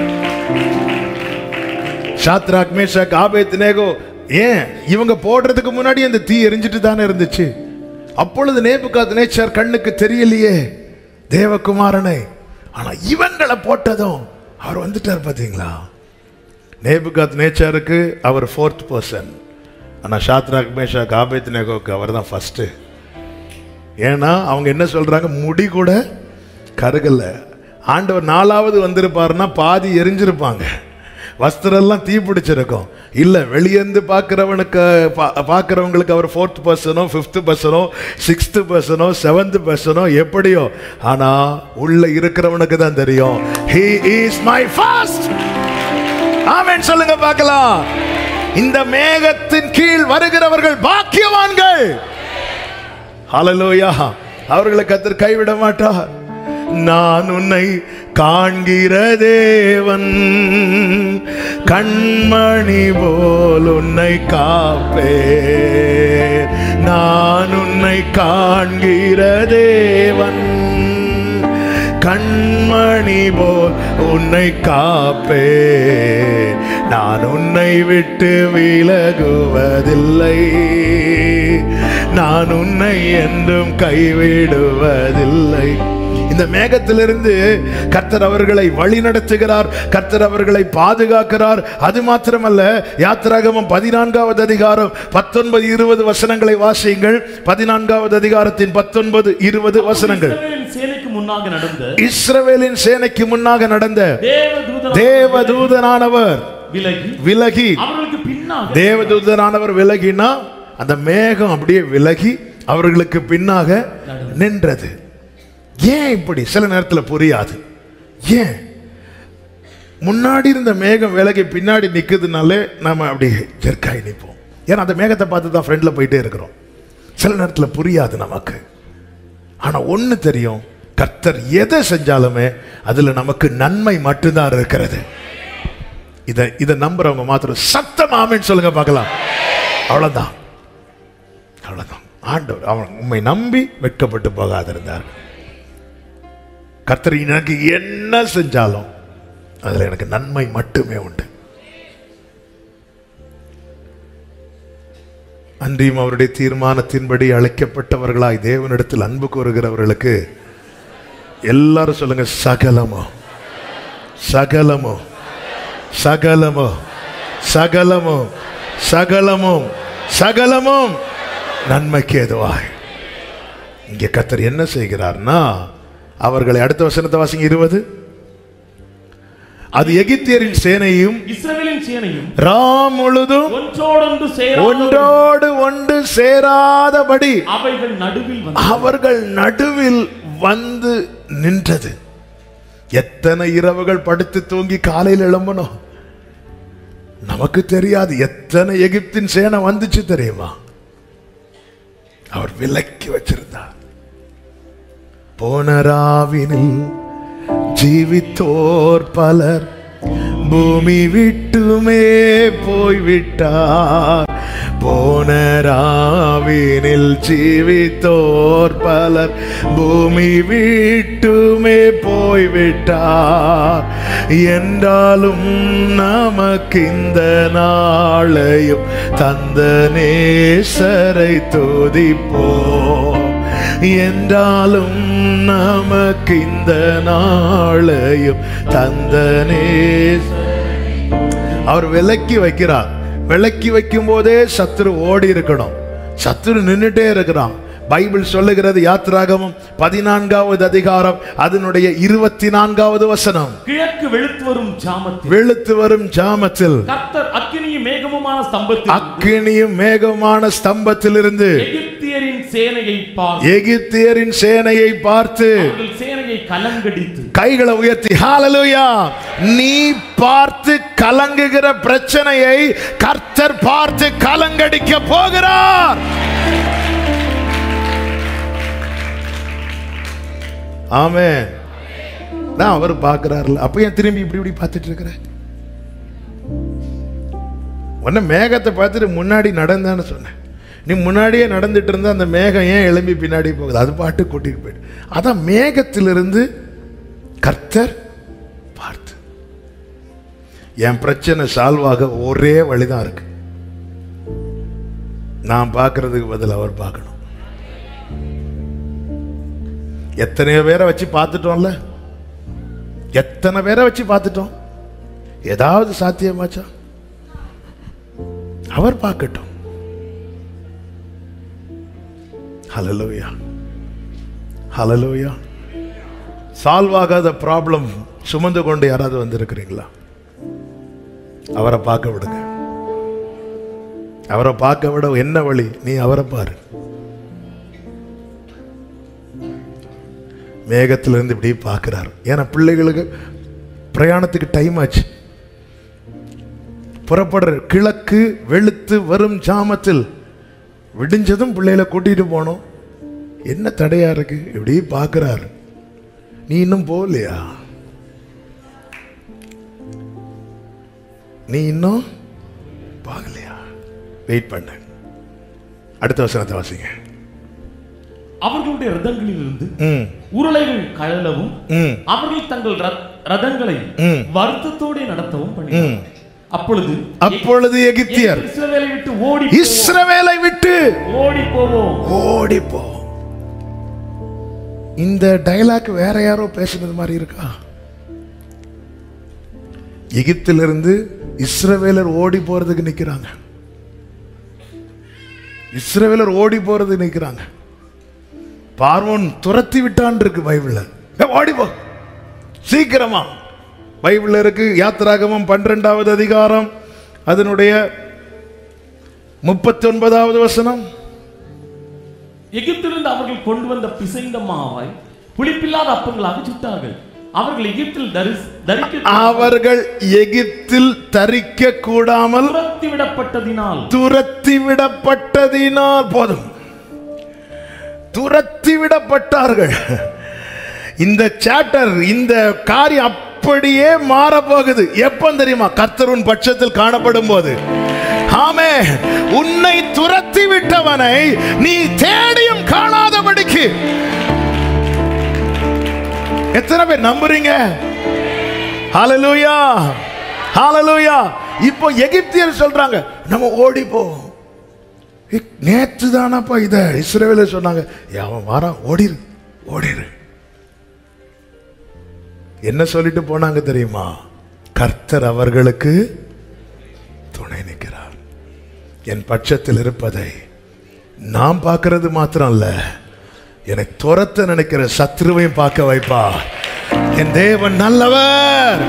சாத்ராக், மேஷாக், ஆபேத்நேகோ, ஏன் இவங்க போடுறதுக்கு முன்னாடி அந்த தீ எரிஞ்சிட்டு தானே இருந்துச்சு. அப்பொழுது நேபுகாத்நேச்சார் கண்ணுக்கு தெரியலையே தேவகுமாரனை. ஆனா இவங்களை போட்டதும் அவர் வந்துட்டார். பார்த்தீங்களா? நேபுகாத்நேச்சாருக்கு அவர் ஃபோர்த் பர்சன். ஆனால் சாத்ராக், மேஷாக், ஆபேத்நேகோவுக்கு அவர் தான் ஃபர்ஸ்ட். ஏன்னா அவங்க என்ன சொல்றாங்க, முடி கூட கருகல. ஆண்டவர் நாலாவது வந்திருப்பாருன்னா பாதி எரிஞ்சிருப்பாங்க, வஸ்திரெல்லாம் தீ பிடிச்சிருக்கும். இல்லை, வெளியேந்து பார்க்குறவனுக்கு பார்க்குறவங்களுக்கு அவர் ஃபோர்த் பர்சனோ ஃபிஃப்த் பர்சனோ சிக்ஸ்த் பர்சனோ செவன்த் பர்சனோ எப்படியோ, ஆனால் உள்ள இருக்கிறவனுக்கு தான் தெரியும். He is my first. ஆமென் சொல்லுங்க பார்க்கலாம். இந்த மேகத்தின் கீழ் வருகிறவர்கள் பாக்கியவான்கள். ஹல்லேலூயா. அவர்களை கர்த்தர் கைவிட மாட்டார். நான் உன்னை காண்கிற தேவன், கண்மணி போல் உன்னை காப்பே. நான் உன்னை காண்கிற தேவன், கண்மணி போல் உன்னை காப்பே, நான் உன்னை விட்டு விலகுவதில்லை, நான் உன்னை என்றும் கைவிடுவதில்லை. இந்த மேகத்திலிருந்து கர்த்தர் அவர்களை வழி நடத்துகிறார், கர்த்தர் அவர்களை பாதுகாக்கிறார். அது மாத்திரமல்ல, யாத்திராகமம் பதினான்காவது அதிகாரம் பத்தொன்பது இருபது வசனங்களை வாசியுங்கள். பதினான்காவது அதிகாரத்தின் பத்தொன்பது இருபது வசனங்கள். சேனைக்கு முன்னாக நடந்த இஸ்ரவேலின் சேனைக்கு முன்னாக நடந்த தேவதூதனானவர் விலகி விலகி அவர்களுக்கு பின்னாக, தேவதூதனானவர் விலகினா அந்த மேகம் அப்படியே விலகி அவர்களுக்கு பின்னாக நின்றது. ஏன் இப்படி? சில நேரத்தில் புரியாது. ஏன் முன்னாடி இருந்த மேகம் விலகி பின்னாடி நிற்குதுனாலே நம்ம அப்படி ஜெர்க்காய் நிற்போம். ஏன்னா அந்த மேகத்தை பார்த்து தான் ஃப்ரெண்டில் போயிட்டே இருக்கிறோம். சில நேரத்தில் புரியாது நமக்கு. ஆனால் ஒன்று தெரியும், கர்த்தர் எதை செஞ்சாலுமே அதில் நமக்கு நன்மை மட்டும்தான் இருக்கிறது. இதை இதை நம்புறவங்க மாத்திரம் சத்தம் ஆமென் சொல்லுங்க பார்க்கலாம். அவ்வளோதான், அவ்வளோதான். ஆண்டவர் அவன் உண்மை நம்பி வெட்கப்பட்டு போகாதிருந்தார். கர்த்தர் எனக்கு என்ன செஞ்சாலும் அதில் எனக்கு நன்மை மட்டுமே உண்டு. அன்றியும் அவருடைய தீர்மானத்தின்படி அழைக்கப்பட்டவர்களாய் தேவனிடத்தில் அன்பு கூறுகிறவர்களுக்கு எல்லாரும் சொல்லுங்க, சகலமோ சகலமோ சகலமோ சகலமோ சகலமும் சகலமும் நன்மைக்கு ஏதுவாய். இங்கே கர்த்தர் என்ன செய்கிறார்னா, அவர்களை அடுத்த வசனத்தை வாசிங்க இருபது. அது எகிப்தியரின் சேனையும் இஸ்ரவேலின் சேனையும் ராம் முழுதும் ஒன்றோடு ஒன்று சேராதபடி அவைகள் நடுவில் அவர்கள் நடுவில் வந்து நின்றது. எத்தனை இரவுகள் படுத்து தூங்கி காலையில் எழும்பணும் நமக்கு தெரியாது. எத்தனை எகிப்தின் சேனை வந்துச்சு தெரியுமா? அவர் விலக்கி வச்சிருந்தார். போனராவினில் ஜீவித்தோர் பலர் பூமி விட்டுமே போய்விட்டார். போனராவினில் ஜீவித்தோர் பலர் பூமி விட்டுமே போய்விட்டார். என்றாலும் நமக்கு இந்த நாளையும் தந்த நேசரை துதிப்போம். என்றாலும் நமக்கு இந்த நாளையும் தந்த நேசரை அவர் விலக்கி வைக்கிறார். விலக்கி வைக்கும் போதே சத்துரு ஓடி இருக்கணும். சத்துரு நின்றுட்டே இருக்கிறான். பைபிள் சொல்லுகிறது, யாத்திராகமம் பதினான்காவது அதிகாரம் அதனுடைய இருபத்தி நான்காவது வசனம். கிழக்கு வெளுத்து வரும் ஜாமத்தில் வெளுத்து வரும் ஜாமத்தில் கர்த்தர் அக்கினியும் மேகமுமான ஸ்தம்பத்தில் அக்கினியும் மேகமான ஸ்தம்பத்திலிருந்து எகிப்தியரின் சேனையை பார்த்து எகிப்தியரின் சேனையை பார்த்து சேனையை கலங்கடித்து கைகளை உயர்த்தி ஹalleluya. நீ பார்த்து கலங்குகிற பிரச்சனையை கர்த்தர் பார்த்து கலங்கடிக்க போகிறார். ஆமென். நான் அவர் பார்க்கிறார்ல, அப்ப ஏன் திரும்பி இப்படி இப்படி பார்த்துட்டு இருக்கிற? உன்ன மேகத்தை பார்த்துட்டு முன்னாடி நடந்தான்னு சொன்னேன். நீ முன்னாடியே நடந்துட்டு இருந்தா அந்த மேகம் ஏன் எழும்பி பின்னாடி போகுது? அது பாட்டு கூட்டிட்டு போயிடு. அதான் மேகத்திலிருந்து கர்த்தர் பார்த்து. என் பிரச்சனை சால்வாக ஒரே வழிதான் இருக்கு. நான் பார்க்கறதுக்கு பதில் அவர் பார்க்கணும். எத்தனையோ பேரை வச்சு பார்த்துட்டோம்ல, எத்தனை பேரை வச்சு பார்த்துட்டோம். ஏதாவது சாத்தியமாச்சா? அவர் பார்க்கட்டும். ஹல்லேலூயா, ஹல்லேலூயா. சால்வ் ஆகாத ப்ராப்ளம் சுமந்து கொண்டு யாராவது வந்திருக்கிறீங்களா? அவரை பார்க்க விடுங்க. அவரை பார்க்க விட என்ன வழி? நீ அவரை பாரு. மேகத்திலிருந்து இப்படி பார்க்கிறார். ஏன்னா பிள்ளைகளுக்கு பிரயாணத்துக்கு டைம் ஆச்சு. புறப்படுற கிழக்கு வெளுத்து வரும் ஜாமத்தில் விடிஞ்சதும் பிள்ளைகளை கூட்டிட்டு போனோம். என்ன தடையா இருக்கு? இப்படி பார்க்கிறாரு. நீ இன்னும் போகலையா? நீ இன்னும் போகலையா? வெயிட் பண்ண. அடுத்த வசனத்தை வாசிங்க. அவர்களுடைய ரதங்களில் இருந்து உருளைகள் கழலவும் அவர்கள் தங்கள் ரதங்களை வருத்தத்தோடு நடத்தவும் பண்ணினார். அப்பொழுது அப்பொழுது எகிப்தியர் இஸ்ரவேலை விட்டு ஓடி இஸ்ரவேலை விட்டு ஓடி போவோம் ஓடி போ. இந்த டயலாக் வேற யாரோ பேசுனது மாதிரி இருக்கா? எகிப்திலிருந்து இஸ்ரவேலர் ஓடி போறதுக்கு நிக்கிறாங்க. இஸ்ரவேலர் ஓடி போறது நிக்கிறாங்க. பார்வோன் துரத்தி விட்டான் இருக்கு பைபிள்ல. ஓடி போ சீக்கிரமா. பைபிள்ல இருக்கு. யாத்திராகமம் பன்னிரெண்டாவது அதிகாரம் அதனுடைய முப்பத்தி ஒன்பதாவது வசனம். எகிப்திலிருந்து அவர்கள் கொண்டு வந்த பிசைந்த மாவை புளிப்பில்லாத அப்பங்களாக சுட்டார்கள். அவர்கள் எகிப்தில் தரிக்க அவர்கள் எகிப்தில் தரிக்க கூடாமல் துரத்தி விடப்பட்டதினால் துரத்தி விடப்பட்டதினால் போதும் துரத்தி விடப்பட்டார்கள். இந்த சாப்டர் இந்த காரியம் அப்படியே மாற போகுது. எப்ப தெரியுமா? கர்த்தரின் பட்சத்தில் காணப்படும் போது. ஆமே, உன்னை துரத்தி விட்டவனை நீ தேடியும் காணாதபடிக்கு. எத்தனை பேர் நம்புறீங்க? ஹல்லேலூயா ஹல்லேலூயா. இப்போ எகிப்தியர் சொல்றாங்க நம்ம ஓடி போவோம். நேற்று தானப்பா இத இஸ்ரவேலர் சொன்னாங்க, அவன் வாரான் ஓடிரு ஓடிரு. என்ன சொல்லிட்டு போனாங்க தெரியுமா? கர்த்தர் அவர்களுக்கு துணை நிற்கிறார். என் பட்சத்தில் இருப்பதை நாம் பார்க்கிறது மாத்திரம் அல்ல, என்னை துரத்த நினைக்கிற சத்ருவையும் பார்க்க வைப்பா. என் தேவன் நல்லவர்.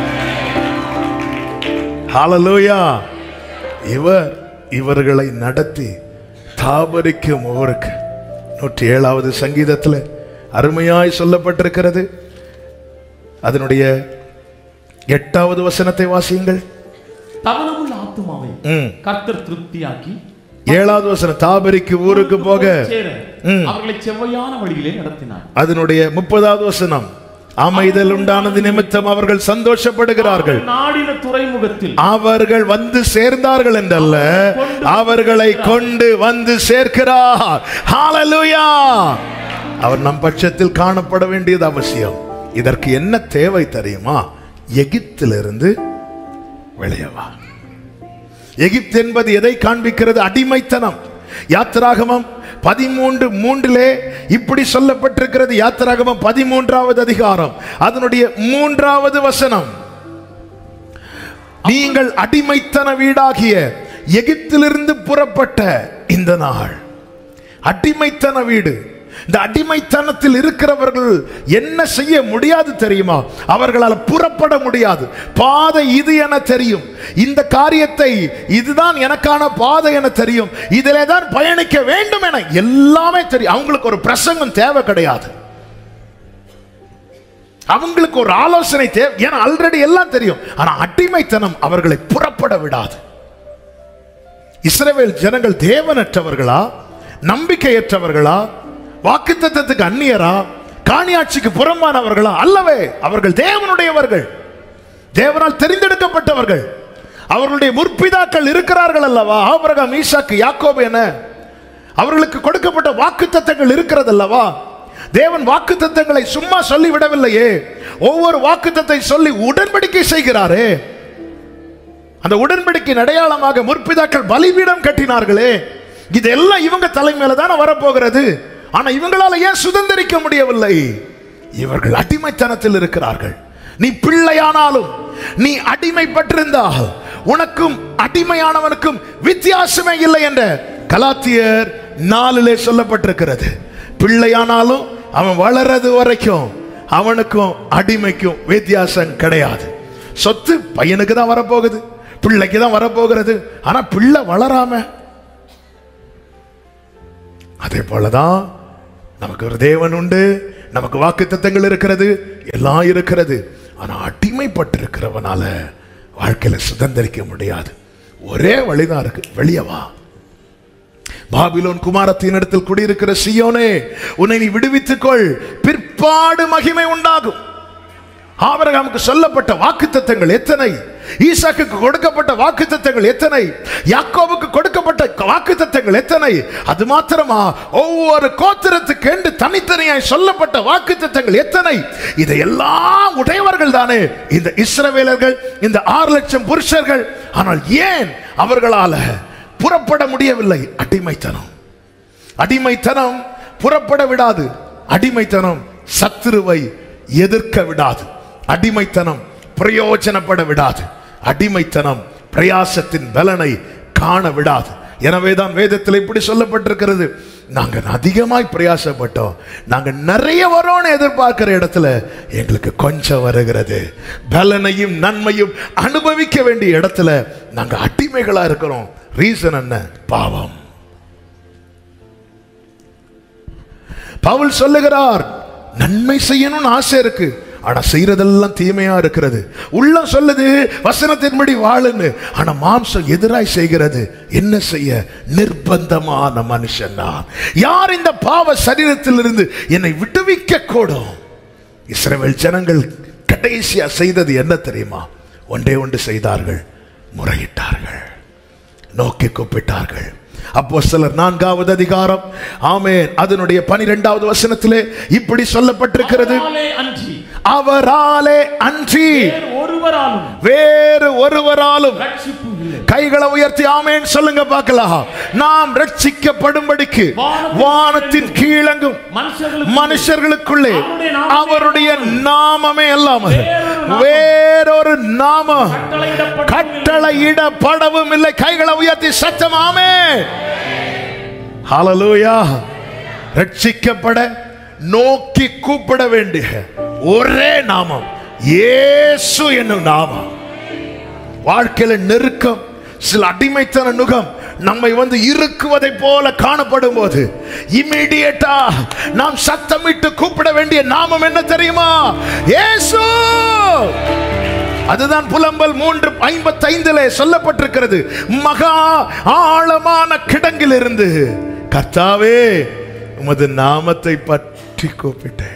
ஹல்லேலூயா. இவர் இவர்களை நடத்தி தாபரிக்கும் ஒவ்வொருக்கு. நூற்றி ஏழாவது சங்கீதத்தில் அருமையாய் சொல்லப்பட்டிருக்கிறது. அதனுடைய எட்டாவது வசனத்தை வாசியுங்கள். தவனமுள்ள ஆத்துமாவை கர்த்தர் திருப்தியாக்கி. ஏழாவது வசனம், தாபரிக்கு ஊருக்கு போக அவர்களை செவ்வையான வழியிலே நடத்தினார். அதனுடைய முப்பதாவது வசனம், அமைதல் உண்டானது நிமித்தம் அவர்கள் சந்தோஷப்படுகிறார்கள். நாடின துறைமுகத்தில் அவர்கள் வந்து சேர்ந்தார்கள் என்றல்ல, அவர்களை கொண்டு வந்து சேர்க்கிறார். ஹல்லேலூயா. அவர் நம் பட்சத்தில் காணப்பட வேண்டியது அவசியம். இதற்கு என்ன தேவை தெரியுமா? எகிப்திலிருந்து வெளியவா. எகிப்து என்பது எதை காண்பிக்கிறது? அடிமைத்தனம். யாத்திராகமம் பதிமூன்று மூன்றிலே இப்படி சொல்லப்பட்டிருக்கிறது. யாத்திராகமம் பதிமூன்றாவது அதிகாரம் அதனுடைய மூன்றாவது வசனம், நீங்கள் அடிமைத்தன வீடாகிய எகிப்திலிருந்து புறப்பட்ட இந்த நாள். அடிமைத்தன வீடு. இந்த அடிமைத்தனத்தில் இருக்கிறவர்கள் என்ன செய்ய முடியாது தெரியுமா? அவர்களால் புறப்பட முடியாது. பாதை இது என தெரியும், இந்த காரியத்தை இதுதான் எனக்கான பாதை என தெரியும், இதிலே தான் பயணிக்க வேண்டும் என எல்லாமே தெரியும். அவங்களுக்கு ஒரு பிரசங்கம் தேவை கிடையாது, அவங்களுக்கு ஒரு ஆலோசனை தேவை, ஏன்னா ஆல்ரெடி எல்லாம் தெரியும். ஆனா அடிமைத்தனம் அவர்களை புறப்பட விடாது. இஸ்ரவேல் ஜனங்கள் தேவனற்றவர்களா, நம்பிக்கையற்றவர்களா, வாக்குத்தத்தத்துக்கு அந்நியரா, காணியாட்சிக்கு புறம்பானவர்களா? அல்லவே. அவர்கள் தேவனுடையவர்கள், தேவனால் தெரிந்தெடுக்கப்பட்டவர்கள். அவர்களுடைய முற்பிதாக்கள் இருக்கிறார்கள் அல்லவா? ஆபிரகாம், ஈசாக்கு, யாக்கோபு என அவர்களுக்கு கொடுக்கப்பட்ட வாக்குத்தத்தங்கள் இருக்கிறது அல்லவா? தேவன் வாக்குத்தத்தங்களை சும்மா சொல்லி விடவில்லையே, ஒவ்வொரு வாக்குத்தத்தை சொல்லி உடன்படிக்கை செய்கிறாரே. அந்த உடன்படிக்கை அடையாளமாக முற்பிதாக்கள் பலிபீடம் கட்டினார்களே. இதெல்லாம் இவங்க தலைமையில தானே வரப்போகிறது. ஆனா இவங்களால ஏன் சுதந்திரிக்க முடியவில்லை? இவர்கள் அடிமைத்தனத்தில் இருக்கிறார்கள். நீ பிள்ளையானாலும் நீ அடிமைப்பட்டிருந்தால் உனக்கும் அடிமையானவனுக்கும் வித்தியாசமே இல்லை என்ற கலாத்தியர் நாலிலே சொல்லப்பட்டிருக்கிறது. பிள்ளையானாலும் அவன் வளர்றது வரைக்கும் அவனுக்கும் அடிமைக்கும் வித்தியாசம் கிடையாது. சொத்து பையனுக்கு தான் வரப்போகுது, பிள்ளைக்கு தான் வரப்போகிறது. ஆனா பிள்ளை வளராம, அதே போலதான் நமக்கு ஒரு தேவன் உண்டு, நமக்கு வாக்குத்தத்தங்கள் இருக்கிறது, எல்லாம் இருக்கிறது. ஆனா அடிமைப்பட்டிருக்கிறவனால வாழ்க்கையில சுதந்திரிக்க முடியாது. ஒரே வழிதான் இருக்கு, வெளியே வா. பாபிலோன் குமாரத்தின் இடத்தில் குடியிருக்கிற சீயோனே, உன்னை நீ விடுவித்துக் கொள், பிற்பாடு மகிமை உண்டாகும். ஆபிரகாமுக்கு சொல்லப்பட்ட வாக்குத்தத்தங்கள் எத்தனை! ஈசாக்குக்கு கொடுக்கப்பட்ட வாக்குத்தத்தங்கள் எத்தனை, யாக்கோபுக்கு கொடுக்கப்பட்ட வாக்குத்தத்தங்கள் எத்தனை. அது மாத்திரமா, ஒவ்வொரு கோத்திரத்துக்கு என்று தனித்தனியாய் சொல்லப்பட்ட வாக்குத்தத்தங்கள் எத்தனை. இதையெல்லாம் உடையவர்கள் தானே இந்த இஸ்ரவேலர்கள், இந்த ஆறு லட்சம் புருஷர்கள். ஆனால் ஏன் அவர்களால புறப்பட முடியவில்லை? அடிமைத்தனம். அடிமைத்தனம் புறப்பட விடாது. அடிமைத்தனம் சத்துருவை எதிர்க்க விடாது. அடிமைத்தனம் பிரயோஜனப்பட விடாது. அடிமைத்தனம் பிரயாசத்தின் பலனை காண விடாது. எனவேதான் வேதத்தில் இப்படி சொல்லப்பட்டிருக்கிறது, நாங்க அதிகமாய் பிரயாசப்பட்டோம், நாங்க நிறைய வரோன்னு எதிர்பார்க்கிற இடத்துல எங்களுக்கு கொஞ்சம் வருகிறது. பலனையும் நன்மையும் அனுபவிக்க வேண்டிய இடத்துல நாங்க அடிமைகளா இருக்கிறோம். ரீசன் என்ன? பாவம். பவுல் சொல்லுகிறார், நன்மை செய்யணும்னு ஆசை இருக்கு, ஆனா செய்யறதெல்லாம் தீமையா இருக்கிறது. உள்ளம் சொல்லுது வசனத்தின்படி வாழுன்னு, ஆனா மாம்சம் எதிராய் செய்கிறது. என்ன செய்ய? நிர்பந்தமான மனுஷன் நான். யார் இந்த பாவ சரீரத்திலிருந்து என்னை விடுவிக்க கூடும்? இஸ்ரவேல் ஜனங்கள் கடைசியா செய்தது என்ன தெரியுமா? ஒன்றே ஒன்று செய்தார்கள், முறையிட்டார்கள், நோக்கி கூப்பிட்டார்கள். அப்போஸ்தலர் நான்காவது அதிகாரம், ஆமென், அதனுடைய பனிரெண்டாவது வசனத்திலே இப்படி சொல்லப்பட்டிருக்கிறது, அவராலே அன்றி வேறு ஒருவராலும். கைகளை உயர்த்தி ஆமென் சொல்லுங்க பார்க்கலாம். நாம் ரட்சிக்கப்படும்படிக்கு வானத்தின் கீழங்கும் மனுஷர்களுக்குள்ளே அவருடைய நாமமே அல்லாமல் வேறொரு நாமம் கட்டளையிடப்படவும் இல்லை. கைகளை உயர்த்தி சத்தம் ஆமென். ஹல்லேலூயா. ரட்சிக்கப்பட நோக்கி கூப்பிட வேண்டிய ஒரே நாமம் இயேசு என்னும் நாமம். வாழ்க்கையில நெருக்கம், சில அடிமைத்தன நுகம் நம்மை வந்து இருக்குவதை போல காணப்படும் போது இமிடியேட்டா நாம் சத்தமிட்டு கூப்பிட வேண்டிய நாமம் என்ன தெரியுமா? இயேசு. அதுதான் புலம்பல் மூன்று ஐம்பத்தி ஐந்திலே சொல்லப்பட்டிருக்கிறது. மகா ஆழமான கிடங்கில் இருந்து கர்த்தாவே உமது நாமத்தை பற்றி கூப்பிட்டேன்.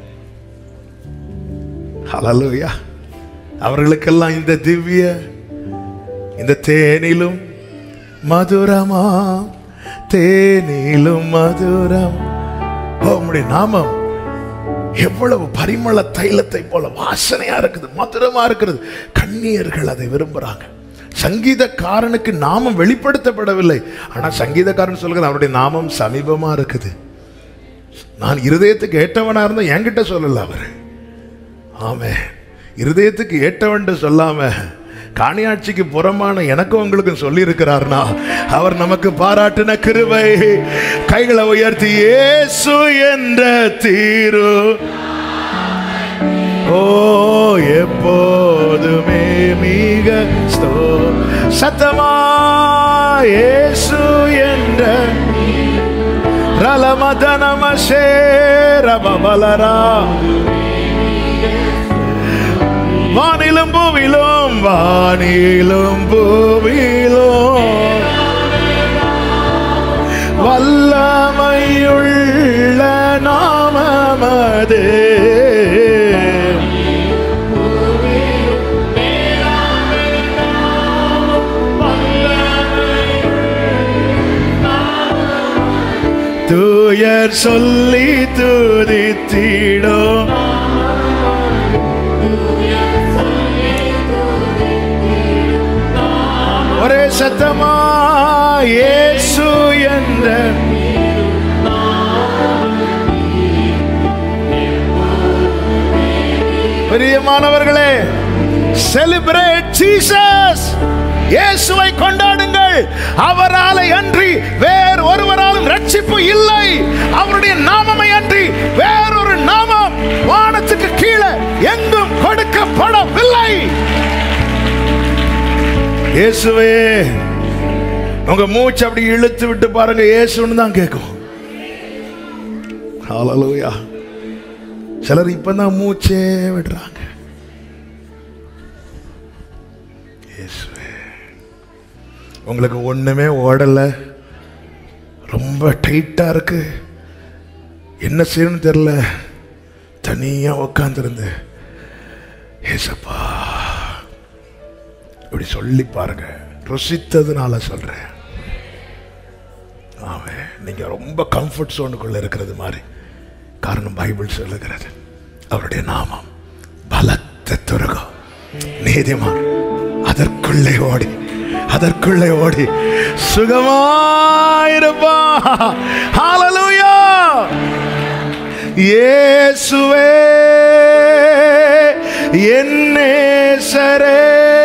ஹல்லேலூயா. அவர்களுக்கெல்லாம் இந்த திவ்ய, இந்த தேனிலும் மதுரமா, தேனிலும் மதுரம். உம்முடைய நாமம் எவ்வளவு பரிமள தைலத்தை போல வாசனையா இருக்குது, மதுரமா இருக்கிறது. கன்னியர்கள் அதை விரும்புறாங்க. சங்கீதக்காரனுக்கு நாமம் வெளிப்படுத்தப்படவில்லை, ஆனா சங்கீதக்காரன் சொல்கிறது அவருடைய நாமம் சமீபமா இருக்குது. நான் இருதயத்துக்கு ஏற்றவனா இருந்தா என்கிட்ட சொல்லல அவரு. ஆமே, இருதயத்துக்கு ஏற்றவன் சொல்லாம காணியாட்சிக்கு புறமான எனக்கும் உங்களுக்கும் சொல்லி இருக்கிறார்னா அவர் நமக்கு பாராட்டின கிருபை. கைகளை உயர்த்தி இயேசு என்ற தீரு ஓ எப்போதுமே மிக சத்தமா இயேசு என்ற ரலமதனமசே ரபபலரா. வானிலும் பூவிலும், வானிலும் பூவிலும் வல்லமையுள்ள நாமமதே. தூயர் சொல்லி துதித்திடும் ஒரே சத்தமா இயேசு என்ற. பிரியமானவர்களே, செலிப்ரேட் ஜீசஸ். இயேசுவை கொண்டாடுங்கள். அவராலே அன்றி வேறு ஒருவராலும் ரட்சிப்பு இல்லை. அவருடைய நாமமை அன்றி வேறொரு நாமம் வானத்துக்கு கீழே எங்கும் கொடுக்கப்படவில்லை. இயேசுவே. உங்க மூச்சு அப்படி இழுத்து விட்டு பாருங்க, இயேசுன்னு தான் கேட்கும். ஹல்லேலூயா. சிலர் இப்பதான் மூச்சே விடுறாங்க. இயேசுவே. உங்களுக்கு ஒண்ணுமே ஓடல, ரொம்ப டைட்டா இருக்கு, என்ன செய்யணும்னு தெரியல, தனியா உட்கார்ந்திருந்து ஏசப்பா இப்படி சொல்லி பாருங்க. ருசித்ததுனால சொல்றேன். ஆமே, நீங்க ரொம்ப கம்ஃபர்ட் சோனுக்குள்ள இருக்கிறது மாதிரி. காரணம் பைபிள் சொல்லுகிறது, அவருடைய நாமம் பலத்த துருகம், நீதிமான் அதற்குள்ளே ஓடி அதற்குள்ளே ஓடி சுகமாயிருப்பா. ஹல்லேலூயா. இயேசுவே என் நேசரே,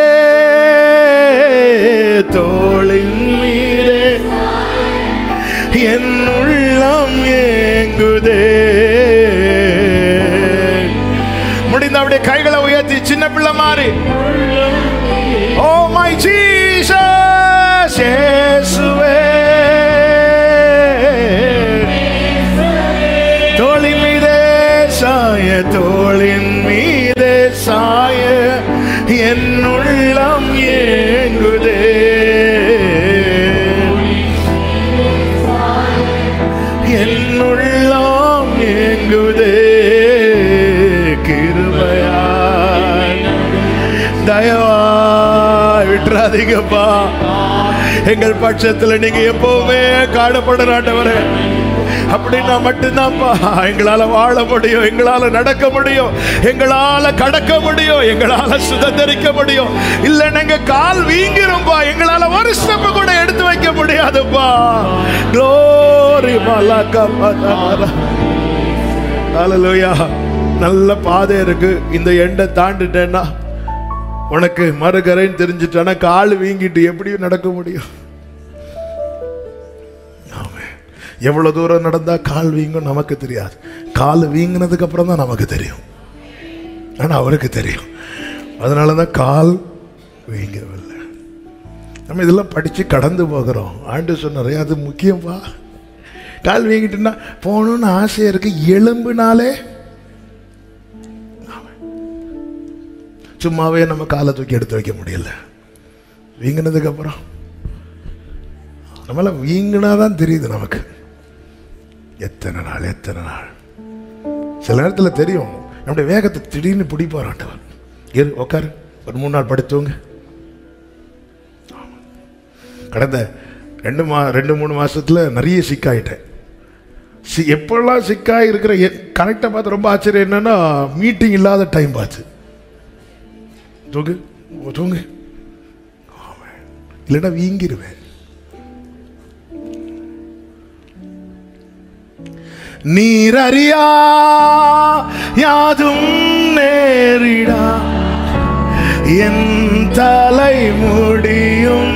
தோளின் மீதே என் உள்ளம் ஏங்குதே. முடிந்த அப்படியே கைகளை உயர்த்தி சின்ன பிள்ளை மாறி, ஓ மை ஜீசஸ், இயேசுவே தோளின் மீதே சாய, தோளின் மீதே சாய என் உள்ளம் ஏங்குதே. என் உள்ளம் ஏங்குதே. கிருபையாய் தயவாய் விட்டுறாதீங்கப்பா. எங்கள் பட்சத்தில் நீங்க எப்பவுமே காணப்பட ஆண்டவரே. அப்படின்னா மட்டும்தான்ப்பா எங்களால வாழ முடியும், எங்களால நடக்க முடியும், எங்களால கடக்க முடியும், எங்களால சுதந்திரிக்க முடியும். இல்ல நாங்க கால் வீங்கிரும்பா, எங்களால ஒரு ஸ்டெப் கூட எடுத்து வைக்க முடியாதுப்பா. க்ளோரி மலாக்கா. ஹல்லேலூயா. நல்ல பாதை இருக்கு. இந்த எண்டை தாண்டிட்டேன்னா உனக்கு மறுகரைன்னு தெரிஞ்சிட்டானா கால் வீங்கிட்டு எப்படியும் நடக்க முடியும். எவ்வளவு தூரம் நடந்தா கால் வீங்கும் நமக்கு தெரியாது. கால் வீங்கினதுக்கு அப்புறம் தான் நமக்கு தெரியும். ஆனா அவருக்கு தெரியும். அதனாலதான் கால் வீங்கவில்லை. நம்ம இதெல்லாம் படிச்சு கடந்து போகிறோம். ஆண்டு சொன்னாரே அது முக்கியம்பா. கால் வீங்கிட்டுன்னா போகணும்னு ஆசையா இருக்கு, எலும்புனாலே சும்மாவே நம்ம காலை தூக்கி எடுத்து வைக்க முடியல. வீங்கினதுக்கு அப்புறம் நம்மள வீங்கினாதான் தெரியுது நமக்கு. எத்தனை நாள் எத்தனை நாள். சில நேரத்தில் தெரியும் நம்முடைய வேகத்தை திடீர்னு பிடிப்பார் ஆண்டவர். இரு உட்காரு, ஒரு மூணு நாள் படுத்துவங்க. கடந்த ரெண்டு மா ரெண்டு மூணு மாசத்துல நிறைய சிக்காயிட்டேன். சி எப்பெல்லாம் சிக்காய் இருக்கிற கரெக்டாக பார்த்து ரொம்ப ஆச்சரியம் என்னன்னா, மீட்டிங் இல்லாத டைம் பார்த்து தூங்கு தூங்கு, இல்லைன்னா வீங்கிருவேன். நீர் அறியா யாதும் நேரிடா, என் தலை முடியும்.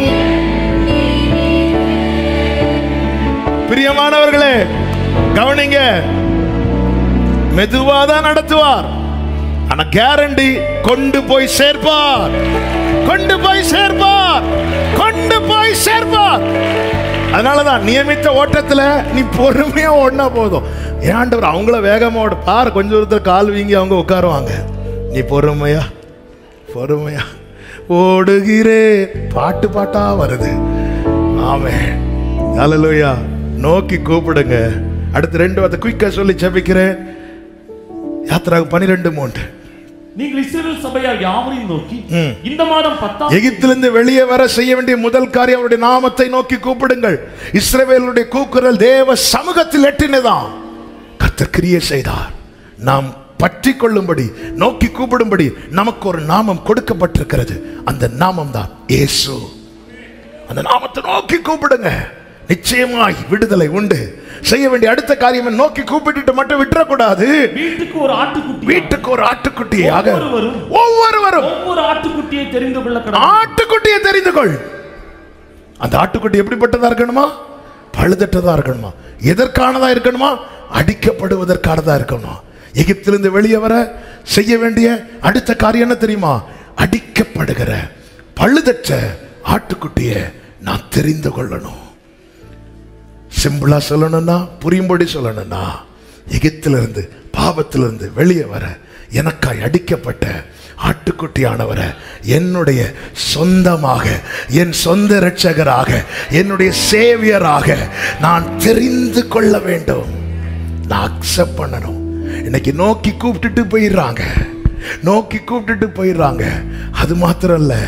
பிரியமானவர்களே கவனிங்க, மெதுவாதான் நடத்துவார், ஆனா கேரண்டி கொண்டு போய் சேர்ப்பார், கொண்டு போய் சேர்ப்பார், கொண்டு போய் சேர்ப்பார். அதனாலதான் நியமித்த ஓட்டத்துல நீ பொறுமையா ஓடினா போதும். ஏன்டவர் அவங்கள வேகமா ஓட பாரு, கொஞ்ச தூரத்துல கால் வீங்கி அவங்க உட்காருவாங்க. நீ பொறுமையா பொறுமையா ஓடுகிறே. பாட்டு பாட்டா வருது. ஆமென். ஹல்லேலூயா. நோக்கி கூப்பிடுங்க. அடுத்து ரெண்டு வார்த்தை குயிக்கா சொல்லி ஜெபிக்கிறேன். யாத்திரா பன்னிரண்டு மூன்று. நீங்கள் இஸ்ரவேல் சபையார் யாவரையும் நோக்கி இந்த மாதம் பத்தாம் எகிப்திலிருந்து வெளியே வர செய்ய வேண்டிய முதல் காரியம் அவருடைய நாமத்தை நோக்கி கூப்பிடுங்கள். இஸ்ரவேலுடைய கூக்குரல் தேவ சமூகத்தில் எட்டினதாம். கர்த்தர் கிரியை செய்தார். நாம் பற்றி கொள்ளும்படி நோக்கி கூப்பிடும்படி நமக்கு ஒரு நாமம் கொடுக்கப்பட்டிருக்கிறது. அந்த நாமம் தான் இயேசு. அந்த நாமத்தை நோக்கி கூப்பிடுங்க, நிச்சயமாய் விடுதலை உண்டு. செய்ய வேண்டிய அடுத்த காரியம் நோக்கி கூப்பிட்டு மட்டும் விட்டுறக்கூடாது. வீட்டுக்கு ஒரு ஆட்டுக்குட்டி, வீட்டுக்கு ஒரு ஆட்டுக்குட்டியாக ஒவ்வொருவரும் ஒவ்வொரு ஆட்டுக்குட்டியை தெரிந்து கொள்ள கடவுள். ஆட்டுக்குட்டியை தெரிந்து கொள். அந்த ஆட்டுக்குட்டி எப்படிப்பட்டதா இருக்கணுமா? பழுதற்றதா இருக்கணுமா? எதற்கானதா இருக்கணுமா? அடிக்கப்படுவதற்கானதா இருக்கணுமா? எகிப்திலிருந்து வெளியே வர செய்ய வேண்டிய அடுத்த காரியம் என்ன தெரியுமா? அடிக்கப்படுகிற பழுதற்ற ஆட்டுக்குட்டியை நான் தெரிந்து கொள்ளணும். சிம்பிளா சொல்லணும்னா, புரியும்படி சொல்லணும்னா, எகிப்திலிருந்து பாவத்திலிருந்து வெளியே வர எனக்காய் அடிக்கப்பட்ட ஆட்டுக்குட்டியானவரை என்னுடைய சொந்தமாக, என் சொந்த இரட்சகராக, என்னுடைய சேவியராக நான் தெரிந்து கொள்ள வேண்டும். நான் அக்செப்ட் பண்ணணும். இன்னைக்கு நோக்கி கூப்பிட்டுட்டு போயிடுறாங்க, நோக்கி கூப்பிட்டுட்டு போயிடுறாங்க. அது மாத்திரம் இல்ல,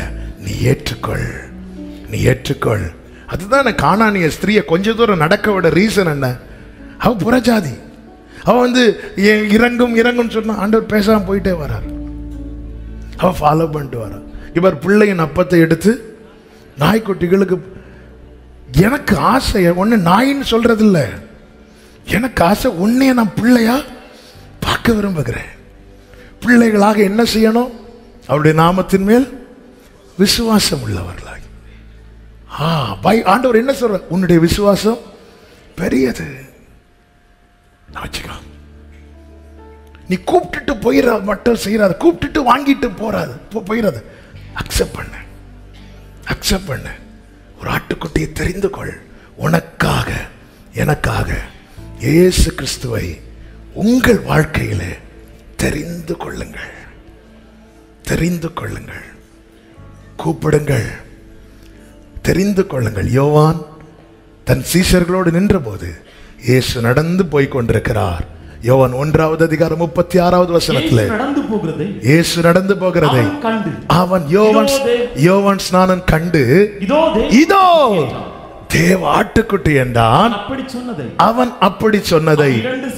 நீ ஏற்றுக்கொள், நீ ஏற்றுக்கொள். அதுதான் கானானிய ஸ்திரியை கொஞ்ச தூரம் நடக்க விட ரீசன் என்ன? அவ புறஜாதி. அவ வந்து இறங்கும் இறங்கும் சொன்னா ஆண்டவர் பேசாம போயிட்டே வரார். அவ ஃபாலோ பண்ணிட்டு வரார். இவர் பிள்ளையின் அப்பத்தை எடுத்து நாய்க்குட்டிகளுக்கு, எனக்கு ஆசை ஒன்னு நாயின்னு சொல்றது இல்லை, எனக்கு ஆசை உன்னைய நான் பிள்ளையா பார்க்க விரும்புகிறேன். பிள்ளைகளாக என்ன செய்யணும்? அவருடைய நாமத்தின் மேல் விசுவாசம் உள்ளவர்களாக. ஆண்டவர் என்ன சொல்ற? உன்னுடைய விசுவாசம் பெரியது. நீ கூப்பிட்டுட்டு போயிட மட்டும் செய்யறாது, கூப்பிட்டுட்டு வாங்கிட்டு போறாது போயிடாது. அக்செப்ட் பண்ண, அக்செப்ட் பண்ண. ஒரு ஆட்டுக்குட்டியை தெரிந்து கொள். உனக்காக எனக்காக இயேசு கிறிஸ்துவை உங்கள் வாழ்க்கையில தெரிந்து கொள்ளுங்கள், தெரிந்து கொள்ளுங்கள், கூப்பிடுங்கள், தெரிந்து கொள்ளுங்கள். யோவான் தன் சீஷர்களோடு நின்ற போது இயேசு நடந்து போய் கொண்டிருக்கிறார். யோவான் ஒன்றாவது அதிகாரம் முப்பத்தி ஆறாவது வசனத்தில் இயேசு நடந்து போகிறதை அவன் யோவான் யோவான் ஸ்நானன் கண்டு இதோ தேவ ஆட்டுக்குட்டி என்றான். அவன் அப்படி சொன்னதை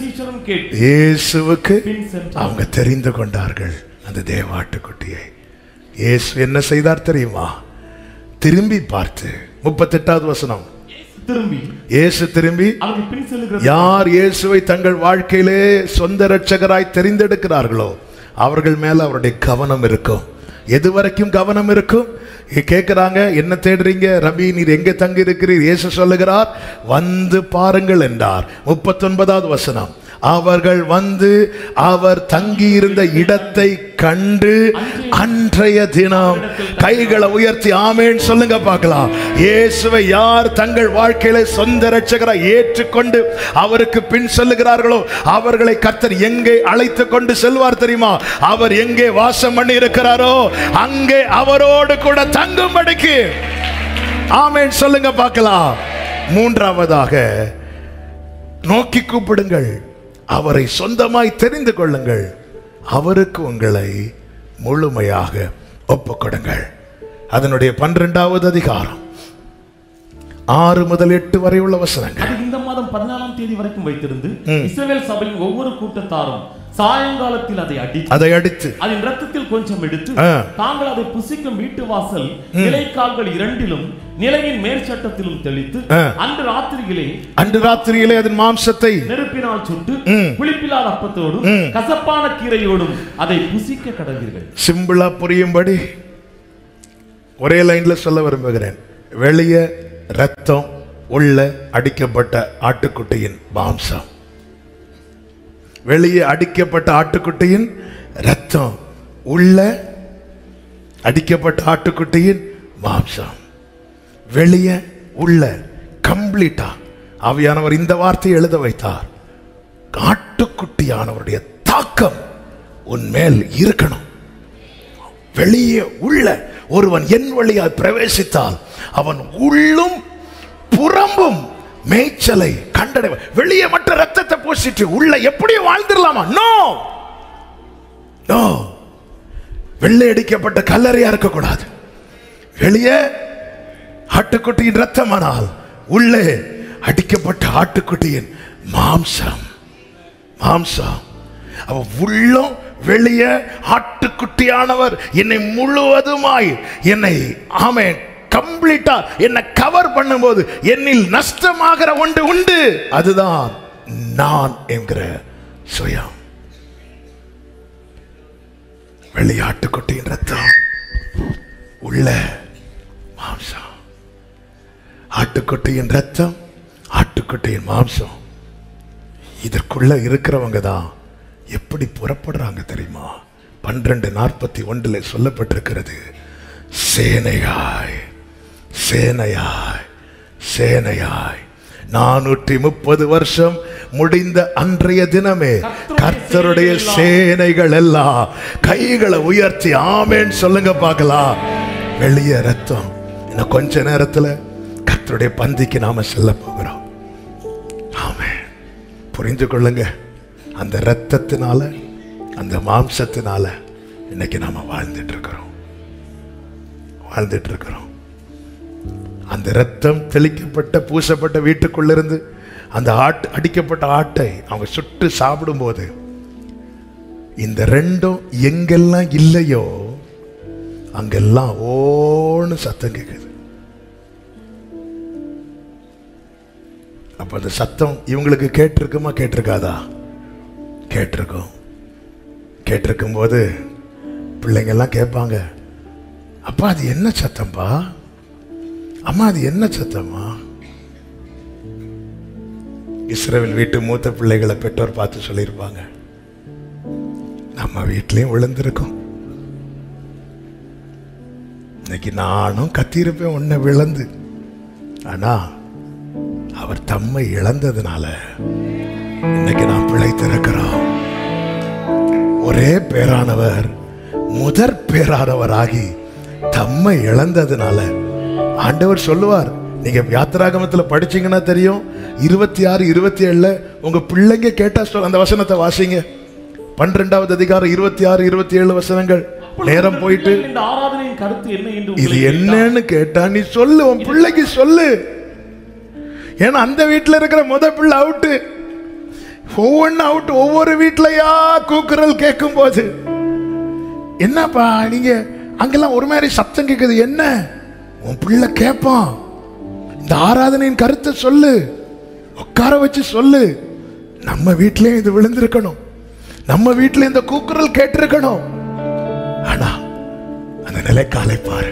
இயேசுவுக்கு அவங்க தெரிந்து கொண்டார்கள், அந்த தேவ ஆட்டுக்குட்டியை. இயேசு என்ன செய்தார் தெரியுமா? திரும்பி பார்த்து முப்பத்தி எட்டாவது வசனம், இயேசு திரும்பி, யார் இயேசுவை தங்கள் வாழ்க்கையிலே சொந்த இரட்சகராய் தெரிந்தெடுக்கிறார்களோ அவர்கள் மேல அவருடைய கவனம் இருக்கும். எது வரைக்கும் கவனம் இருக்கும்? கேட்கிறாங்க, என்ன தேடுறீங்க ரபி, நீர் எங்கே தங்கி இருக்கிறீர்? இயேசு சொல்லுகிறார், வந்து பாருங்கள் என்றார். முப்பத்தி ஒன்பதாவது வசனம், அவர்கள் வந்து அவர் தங்கியிருந்த இடத்தை கண்டு அன்றைய தினம் கைகளை உயர்த்தி ஆமென் சொல்லுங்க பார்க்கலாம். இயேசுவை யார் தங்கள் வாழ்க்கையில சொந்த இரட்சகராய் ஏற்றுக்கொண்டு அவருக்கு பின் செல்லுகிறார்களோ அவர்களை கர்த்தர் எங்கே அழைத்து கொண்டு செல்வார் தெரியுமா? அவர் எங்கே வாசம் பண்ணி இருக்கிறாரோ அங்கே அவரோடு கூட தங்கும்படிக்கு. ஆமென் சொல்லுங்க பார்க்கலாம். மூன்றாவதாக, நோக்கி கூப்பிடுங்கள், அவரை சொந்தமாய் தெரிந்து கொள்ளுங்கள், அவருக்கு உங்களை முழுமையாக ஒப்புக்கொடுங்கள். அதனுடைய பன்னிரெண்டாவது அதிகாரம் ஆறு முதல் எட்டு வரை உள்ள வசனங்கள். இந்த மாதம் பதினாலாம் தேதி வரைக்கும் வைத்திருந்து இஸ்ரவேல் சபையின் ஒவ்வொரு கூட்டத்தாரும் சாயங்காலத்தில் அதை அடித்து அதை அடித்து அதன் ரத்தத்தில் கொஞ்சம் எடுத்து தாங்கள் அதை புசிக்கும் வீட்டு வாசல் நிலைக்கால்கள் இரண்டிலும் நிலையின் மேற்சட்டத்திலும் தெளித்து அன்று ராத்திரியிலே அன்று ராத்திரியிலே அதன் மாம்சத்தை நெருப்பினால் சுட்டு புளிப்பில்லாத அப்பத்தோடும் கசப்பான கீரையோடும் அதை புசிக்க கடவீர்கள். சிம்பிளா புரியும்படி ஒரே லைன்ல சொல்ல விரும்புகிறேன். வெளியே ரத்தம், உள்ள அடிக்கப்பட்ட ஆட்டுக்குட்டியின் மாம்சம். வெளியே அடிக்கப்பட்ட ஆட்டுக்குட்டியின் ரத்தம், உள்ள அடிக்கப்பட்ட ஆட்டுக்குட்டியின் மாம்சம். வெளியே உள்ள கம்ப்ளீட்டா ஆவியானவர் இந்த வார்த்தையை எழுத வைத்தார். ஆட்டுக்குட்டியானவருடைய தாக்கம் உன் மேல் இருக்கணும். வெளியே உள்ள ஒருவன் என் வழியால் பிரவேசித்தால் அவன் உள்ளும் புறம்பும் மேய்ச்சலை கண்டடை. வெளியே மற்ற ரத்தத்தை பூசிட்டு உள்ள எப்படி வாழ்ந்துடலாமா? No no. வெள்ளை அடிக்கப்பட்ட கல்லறையா இருக்கக்கூடாது. வெளியே ஆட்டுக்குட்டியின் ரத்தமானால் உள்ளே அடிக்கப்பட்ட ஆட்டுக்குட்டியின் மாம்சம். மாம்சம் அவ உள்ளம் வெளியே ஆட்டுக்குட்டியானவர் என்னை முழுவதுமாய் என்னை ஆமென் கம்ப்ளீட்டா என்னை கவர் பண்ணும்போது என்னில் நஷ்டமாகிற ஒன்று உண்டு. அதுதான் நான் என்கிற சுயம். வெளியாட்டுக்குட்டியின் ரத்தம், உள்ள மாம்சம். ஆட்டுக்குட்டியின் ரத்தம், ஆட்டுக்குட்டியின் மாம்சம். இதற்குள்ள இருக்கிறவங்க தான் எப்படி புறப்படுறாங்க தெரியுமா? பன்னிரண்டு நாற்பத்தி ஒன்றுல சொல்லப்பட்டிருக்கிறது, சேனையாய் சேனையாய் சேனையாய். நானூற்றி முப்பது வருஷம் முடிந்த அன்றைய தினமே கர்த்தருடைய சேனைகள் எல்லாம் கைகளை உயர்த்தி ஆமென் சொல்லுங்க பார்க்கலாம். வெளியே ரத்தம். இன்னும் கொஞ்ச நேரத்துல கர்த்தருடைய பந்திக்கு நாம செல்ல போகிறோம். ஆமென். புரிந்து கொள்ளுங்க, அந்த ரத்தத்தினால அந்த மாம்சத்தினால இன்னைக்கு நாம வாழ்ந்துட்டு இருக்கிறோம். வாழ்ந்துட்டு இருக்கிறோம். அந்த இரத்தம் தெளிக்கப்பட்ட பூசப்பட்ட வீட்டுக்குள்ளிருந்து அந்த ஆட்டு அடிக்கப்பட்ட ஆட்டை அவங்க சுட்டு சாப்பிடும் போது இந்த ரெண்டும் எங்கெல்லாம் இல்லையோ அங்கெல்லாம் ஓன்னு சத்தம் கேட்குது. அப்ப அந்த சத்தம் இவங்களுக்கு கேட்டிருக்குமா? கேட்டிருக்காதா? கேட்டிருக்கும். கேட்டிருக்கும் போது பிள்ளைங்க எல்லாம் கேட்பாங்க, அப்பா அது என்ன சத்தம்பா? அம்மா அது என்ன சத்தமா? இஸ்ரவேல் வீட்டு மூத்த பிள்ளைகளை பெற்றோர் பார்த்து சொல்லியிருப்பாங்க, நம்ம வீட்லயும் விழுந்திருக்கும். இன்னைக்கு நானும் கத்தியிருப்பேன் உன்னை விழுந்து. ஆனா அவர் தம்மை இழந்ததுனால இன்னைக்கு நான் பிழைத்திருக்கிறோம். ஒரே பேரானவர் முதற் பேரானவராகி தம்மை இழந்ததுனால ஆண்டவர் சொல்லுவார். நீங்க யாத்திராகமத்துல படிச்சீங்கன்னா தெரியும், இருபத்தி ஆறு இருபத்தி ஏழுல உங்க பிள்ளைங்க கேட்டா சொல்ல, அந்த வசனத்தை வாசிங்க. பன்னிரெண்டாவது அதிகாரம் இருபத்தி ஆறு இருபத்தி ஏழு வசனங்கள். நேரம் போயிட்டு இது என்னன்னு கேட்டா நீ சொல்லு, உன் பிள்ளைக்கு சொல்லு. ஏன்னா அந்த வீட்டுல இருக்கிற முத பிள்ளை அவுட்டு, ஒவ்வொன்னு அவுட்டு. ஒவ்வொரு வீட்லயா கூக்குரல் கேட்கும் போது என்னப்பா நீங்க அங்கெல்லாம் ஒரு மாதிரி சத்தம் கேட்குது, என்ன? உன் பிள்ளை கேட்பான். இந்த ஆராதனையின் கருத்தை சொல்லு, உட்கார வச்சு சொல்லு. நம்ம வீட்டிலேயும் இது விழுந்திருக்கணும், நம்ம வீட்டில இந்த கூக்குரல் கேட்டிருக்கணும். ஆனா அந்த நிலைக்காலை பாரு.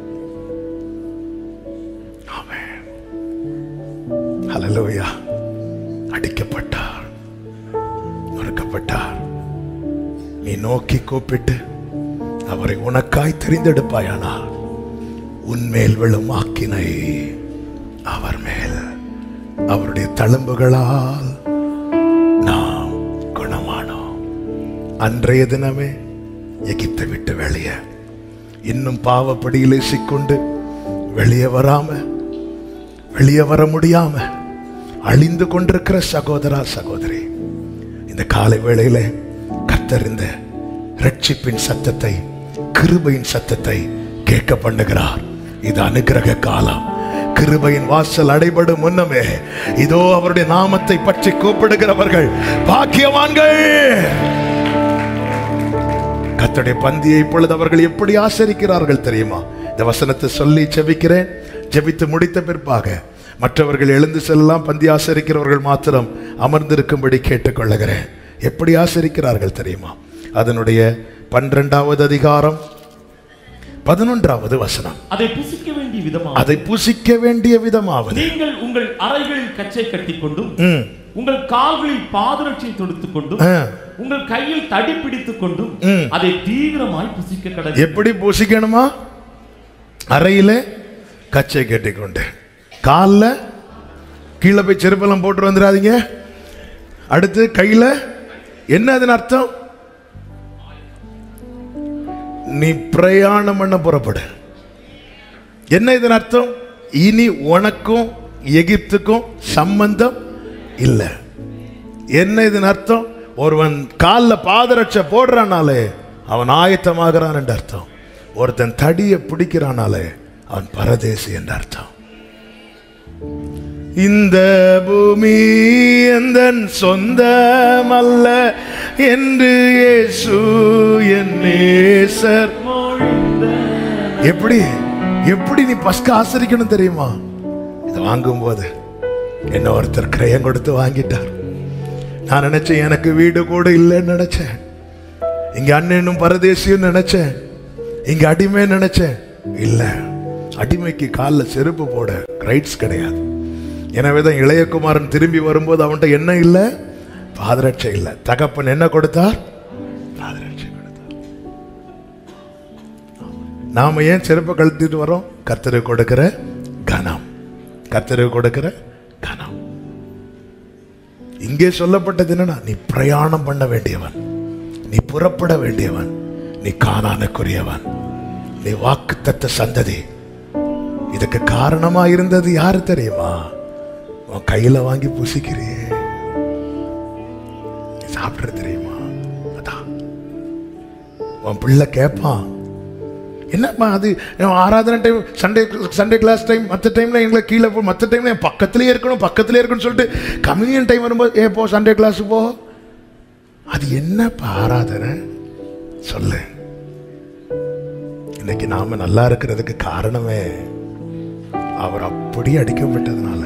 ஆமென். ஹல்லேலூயா. அடிக்கப்பட்டார், நொறுக்கப்பட்டார். நீ நோக்கி கூப்பிட்டு அவரை உனக்காய் தெரிந்தெடுப்பாயானால் உன்மேல் விழும் ஆக்கினை அவர் மேல், அவருடைய தழும்புகளால் நாம் குணமானோம். அன்றைய தினமே எகிப்தை விட்டு வெளியே, இன்னும் பாவப்படியிலே சிக்கொண்டு வெளியே வராம, வெளியே வர முடியாம அழிந்து கொண்டிருக்கிற சகோதரா சகோதரி, இந்த காலை வேளையில கர்த்தர் இந்த ரட்சிப்பின் சத்தத்தை, கிருபையின் சத்தத்தை கேட்க பண்ணுகிறார். இது அனுக்கிரக காலம். கிருபையின் வாசல் அடைபடும் முன்னமே இதோ அவருடைய நாமத்தை பற்றி கூப்பிடுகிறவர்கள் பாக்கியவான்கள். கர்த்தருடைய பந்தியை இப்பொழுது அவர்கள் எப்படி ஆசரிக்கிறார்கள் தெரியுமா? இந்த வசனத்தை சொல்லி ஜெபிக்கிறேன். ஜெபித்து முடித்த பிற்பாக மற்றவர்கள் எழுந்து செல்லலாம். பந்தி ஆசரிக்கிறவர்கள் மாத்திரம் அமர்ந்திருக்கும்படி கேட்டுக்கொள்ளுகிறேன். எப்படி ஆசரிக்கிறார்கள் தெரியுமா? அதனுடைய பன்னிரெண்டாவது அதிகாரம் பதினொன்றாவது வசனம். அதை புசிக்க வேண்டிய விதமாக, அதை புசிக்க வேண்டிய விதமாக நீங்கள் உங்கள் அறைகளில் கச்சை கட்டிக்கொண்டும் உங்கள் கால்களில் பாதரட்சை தொடுத்துக் கொண்டும் உங்கள் கையில் தடி பிடித்துக் கொண்டும் அதை தீவிரமாய் புசிக்க கடவுள். எப்படி புசிக்கணுமா? அறையில கச்சை கட்டிக்கொண்டு, கால்ல கீழே போய் செருப்பெல்லாம் போட்டு வந்துடாதீங்க. அடுத்து கையில என்ன அதன் அர்த்தம்? நீ பிரயாணம் பண்ண புறப்படு. என்ன இதன் அர்த்தம்? இனி உனக்கும் எகிப்துக்கும் சம்பந்தம் இல்லை. என்ன இதன் அர்த்தம்? ஒருவன் காலில் பாதரட்சை போடுறானாலே அவன் ஆயத்தமாகிறான் என்று அர்த்தம். ஒருத்தன் தடியை பிடிக்கிறானாலே அவன் பரதேசி என்று அர்த்தம். இந்த பூமி எந்தன் சொந்தமல்ல என்று இயேசு என் நேசர். எப்படி எப்படி நீ பஸ்கா ஆசரிக்கணும் தெரியுமா? இதை வாங்கும் போது என்ன ஒருத்தர் கிரயம் கொடுத்து வாங்கிட்டார். நான் நினைச்சேன் எனக்கு வீடு கூட இல்லைன்னு நினைச்சேன். இங்க அண்ணனும் பரதேசியும் நினைச்சேன். இங்க அடிமை நினைச்சேன். இல்ல, அடிமைக்கு காலில் செருப்பு போட ரைட்ஸ் கிடையாது. எனவேதான் இளையகுமாரன் திரும்பி வரும்போது அவன்கிட்ட என்ன இல்லை? பாதரட்சை இல்லை. தகப்பன் என்ன கொடுத்தார்? பாதரட்சை கொடுத்தார். நாம ஏன் செருப்பை கழட்டிட்டு வரோம்? கர்த்தருக்கு கொடுக்கிற கனம், கர்த்தருக்கு கொடுக்கிற கனம். இங்கே சொல்லப்பட்டது என்னன்னா, நீ பிரயாணம் பண்ண வேண்டியவன், நீ புறப்பட வேண்டியவன், நீ கானானுக்குரியவன், நீ வாக்குத்தத்த சந்ததி. இதுக்கு காரணமா இருந்தது யாரு தெரியுமா? உன் கையில வாங்கி புசிக்கிறியே, சாப்பிடுற தெரியுமா? அதான் உன் பிள்ளை கேட்பான், என்னப்பா அது ஆராதனை time, Sunday Sunday class time, மற்ற டைமில் எங்களை கீழே போ, மற்ற டைமில் என் பக்கத்துலேயே இருக்கணும் பக்கத்துலேயே இருக்கணும்னு சொல்லிட்டு கம்யூனியன் டைம் வரும்போது ஏ போ சண்டே கிளாஸு போ. அது என்னப்பா ஆராதனை சொல்லு. இன்னைக்கு நாம நல்லா இருக்கிறதுக்கு காரணமே அவர் அப்படி அடிக்கப்பட்டதுனால.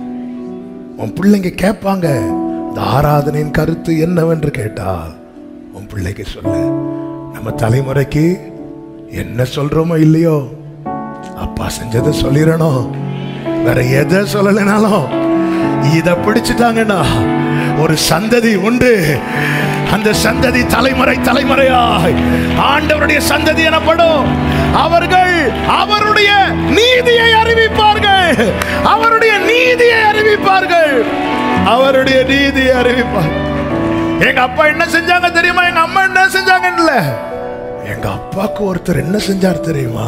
உன் பிள்ளைங்க கேட்பாங்க இந்த ஆராதனையின் கருத்து என்னவென்று கேட்டால் உன் பிள்ளைக்கு சொல்லு, நம்ம தலைமுறைக்கு என்ன சொல்றோமோ இல்லையோ அப்பா செஞ்சதை சொல்லிடணும். வேற எதை சொல்லலைனாலும் இத பிடிச்சிட்டாங்கன்னா ஒரு சந்ததி உண்டு. அந்த சந்ததி தலைமுறை தலைமுறையாய் ஆண்டவருடைய சந்ததி எனப்படும். அவர்கள் அவருடைய நீதியை அறிவிப்பார்கள், அவருடைய நீதியை அறிவிப்பார்கள், அவருடைய நீதியை அறிவிப்பார்கள். எங்க அப்பா என்ன செஞ்சாங்க தெரியுமா? எங்க அம்மா என்ன செஞ்சாங்கன்னு இல்ல, எங்க அப்பாவுக்கு ஒருத்தர் என்ன செஞ்சார் தெரியுமா?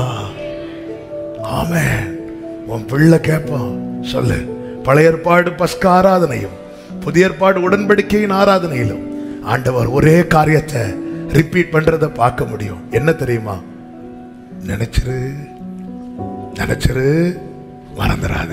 ஆமென். உன் பிள்ளை கேட்பான், சொல்லு. பழைய ஏற்பாடு பஸ்கா ஆராதனையும் புதிய ஏற்பாடு உடன்படிக்கையின் ஆராதனையிலும் ஆண்டவர் ஒரே காரியத்தை ரிப்பீட் பண்றதை பார்க்க முடியும். என்ன தெரியுமா? நினைச்சிரு நினைச்சிரு மறந்துடாத.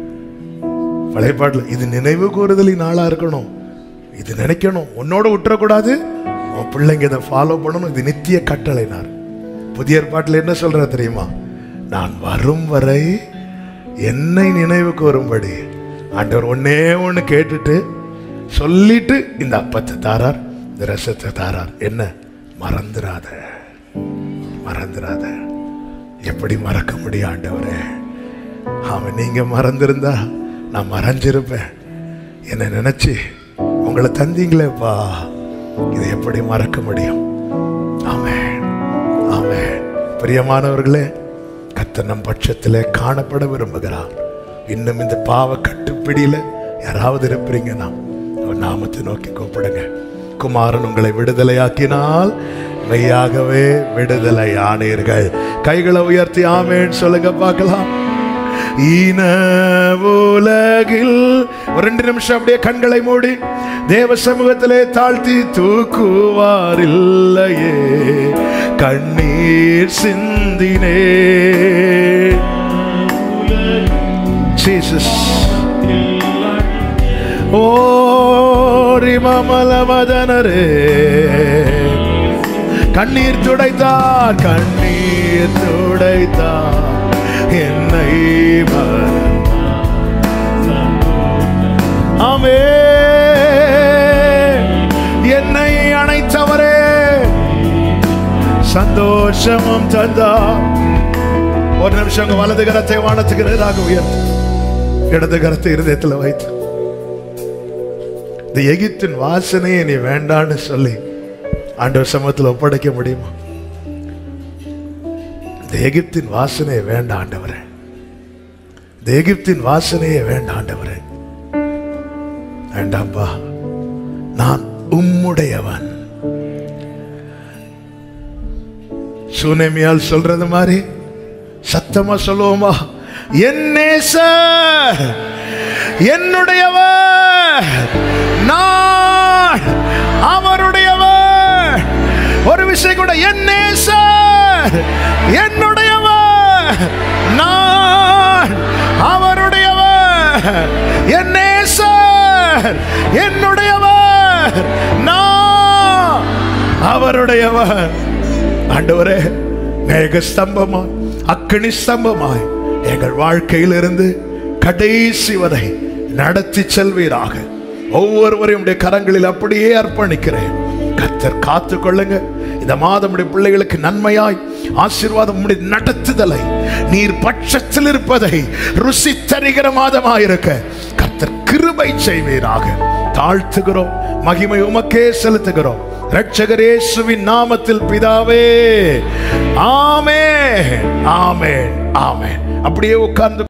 பழைய பாட்டில் இது நினைவு கூறுதலின் நாளா இருக்கணும், இது நினைக்கணும், உன்னோட விட்டுறக்கூடாது. உன் பிள்ளைங்க இதை ஃபாலோ பண்ணணும், இது நித்திய கட்டளைனார். புதிய ஏற்பாட்டில் என்ன சொல்ற தெரியுமா? நான் வரும் வரை என்னை நினைவு கூறும்படி. ஆண்டவர் ஒன்னே ஒன்று கேட்டுட்டு சொல்லிட்டு இந்த அப்பத்தை தாரார், இந்த ரசத்தை தாரார். என்ன? மறந்துடாத, மறந்துடாத. எப்படி மறக்க முடியும் ஆண்டவரே? அவன் நீங்க மறந்திருந்தா நான் மறைஞ்சிருப்பேன். என்னை நினைச்சு உங்களை தந்தீங்களேப்பா, இதை எப்படி மறக்க முடியும்? ஆமென், ஆமென். பிரியமானவர்களே, கர்த்தர் நம் பட்சத்திலே காணப்பட விரும்புகிறார். இன்னும் இந்த பாவ கட்டுப்பிடியில யாராவது இருப்பீங்கன்னா நாமத்தை நோக்கி கூப்பிடுங்க. குமாரன் உங்களை விடுதலையாக்கினால் மெய்யாகவே விடுதலை ஆனீர்கள். கைகளை உயர்த்தி ஆமென் சொல்லுங்க பார்க்கலாம். ஈன உலகில் ஒரு ரெண்டு நிமிஷம் அப்படியே கண்களை மூடி தேவ சமூகத்திலே தாழ்த்தி தூக்குவார் இல்லையே கண்ணீர் சிந்தினே. ஜீசஸ் ஓ ரிமமல மதனரே, கண்ணீர் துடைத்தார், கண்ணீர் துடைத்தார் என்னை. ஆமே என்னை அணைத்தவரே சந்தோஷமும் தந்தார். ஒரு நிமிஷம் வலது கரத்தை வானத்துக்கு நேராக உயர்த்து, இடது கரத்தை இருதயத்தில் வைத்து இந்த எகிப்தின் வாசனையை நீ வேண்டான்னு சொல்லி ஆண்டவர் சமூகத்தில் ஒப்படைக்க முடியுமா? இந்த எகிப்தின் வாசனையை வேண்டாம் ஆண்டவரே, இந்த எகிப்தின் வாசனையை வேண்டாம் ஆண்டவரே. வேண்டாம்பா, நான் உம்முடையவன். சுனேமியால் சொல்றது மாதிரி சத்தமா சொல்லுவோமா? என் நேசர் என்னுடையவர், நான் அவருடையவர். ஒரு விஷயம் கூட, என் நேசர் என்னுடையவர், நான் அவருடையவர். என் நேசர் என்னுடையவர், நான் அவருடையவர். ஆண்டவரே, மேக ஸ்தம்பமாய் அக்கினி ஸ்தம்பமாய் எங்கள் வாழ்க்கையிலிருந்து கடைசி வரை நடத்தி செல்வீராக. ஒவ்வொருவரையும் உடைய கரங்களில் அப்படியே அர்ப்பணிக்கிறேன். கர்த்தர் காத்து கொள்ளுங்க. இந்த மாதம் உடைய பிள்ளைகளுக்கு நன்மையாய் ஆசீர்வாதம் உடைய நடத்துதலை, நீர் பட்சத்தில் இருப்பதை ருசி தருகிற மாதமாயிருக்க கர்த்தர் கிருபை செய்வீராக. தாழ்த்துகிறோம், மகிமை உமக்கே செலுத்துகிறோம். இரட்சகர் இயேசுவின் நாமத்தில் பிதாவே, ஆமென், ஆமென், ஆமென். அப்படியே உட்கார்ந்து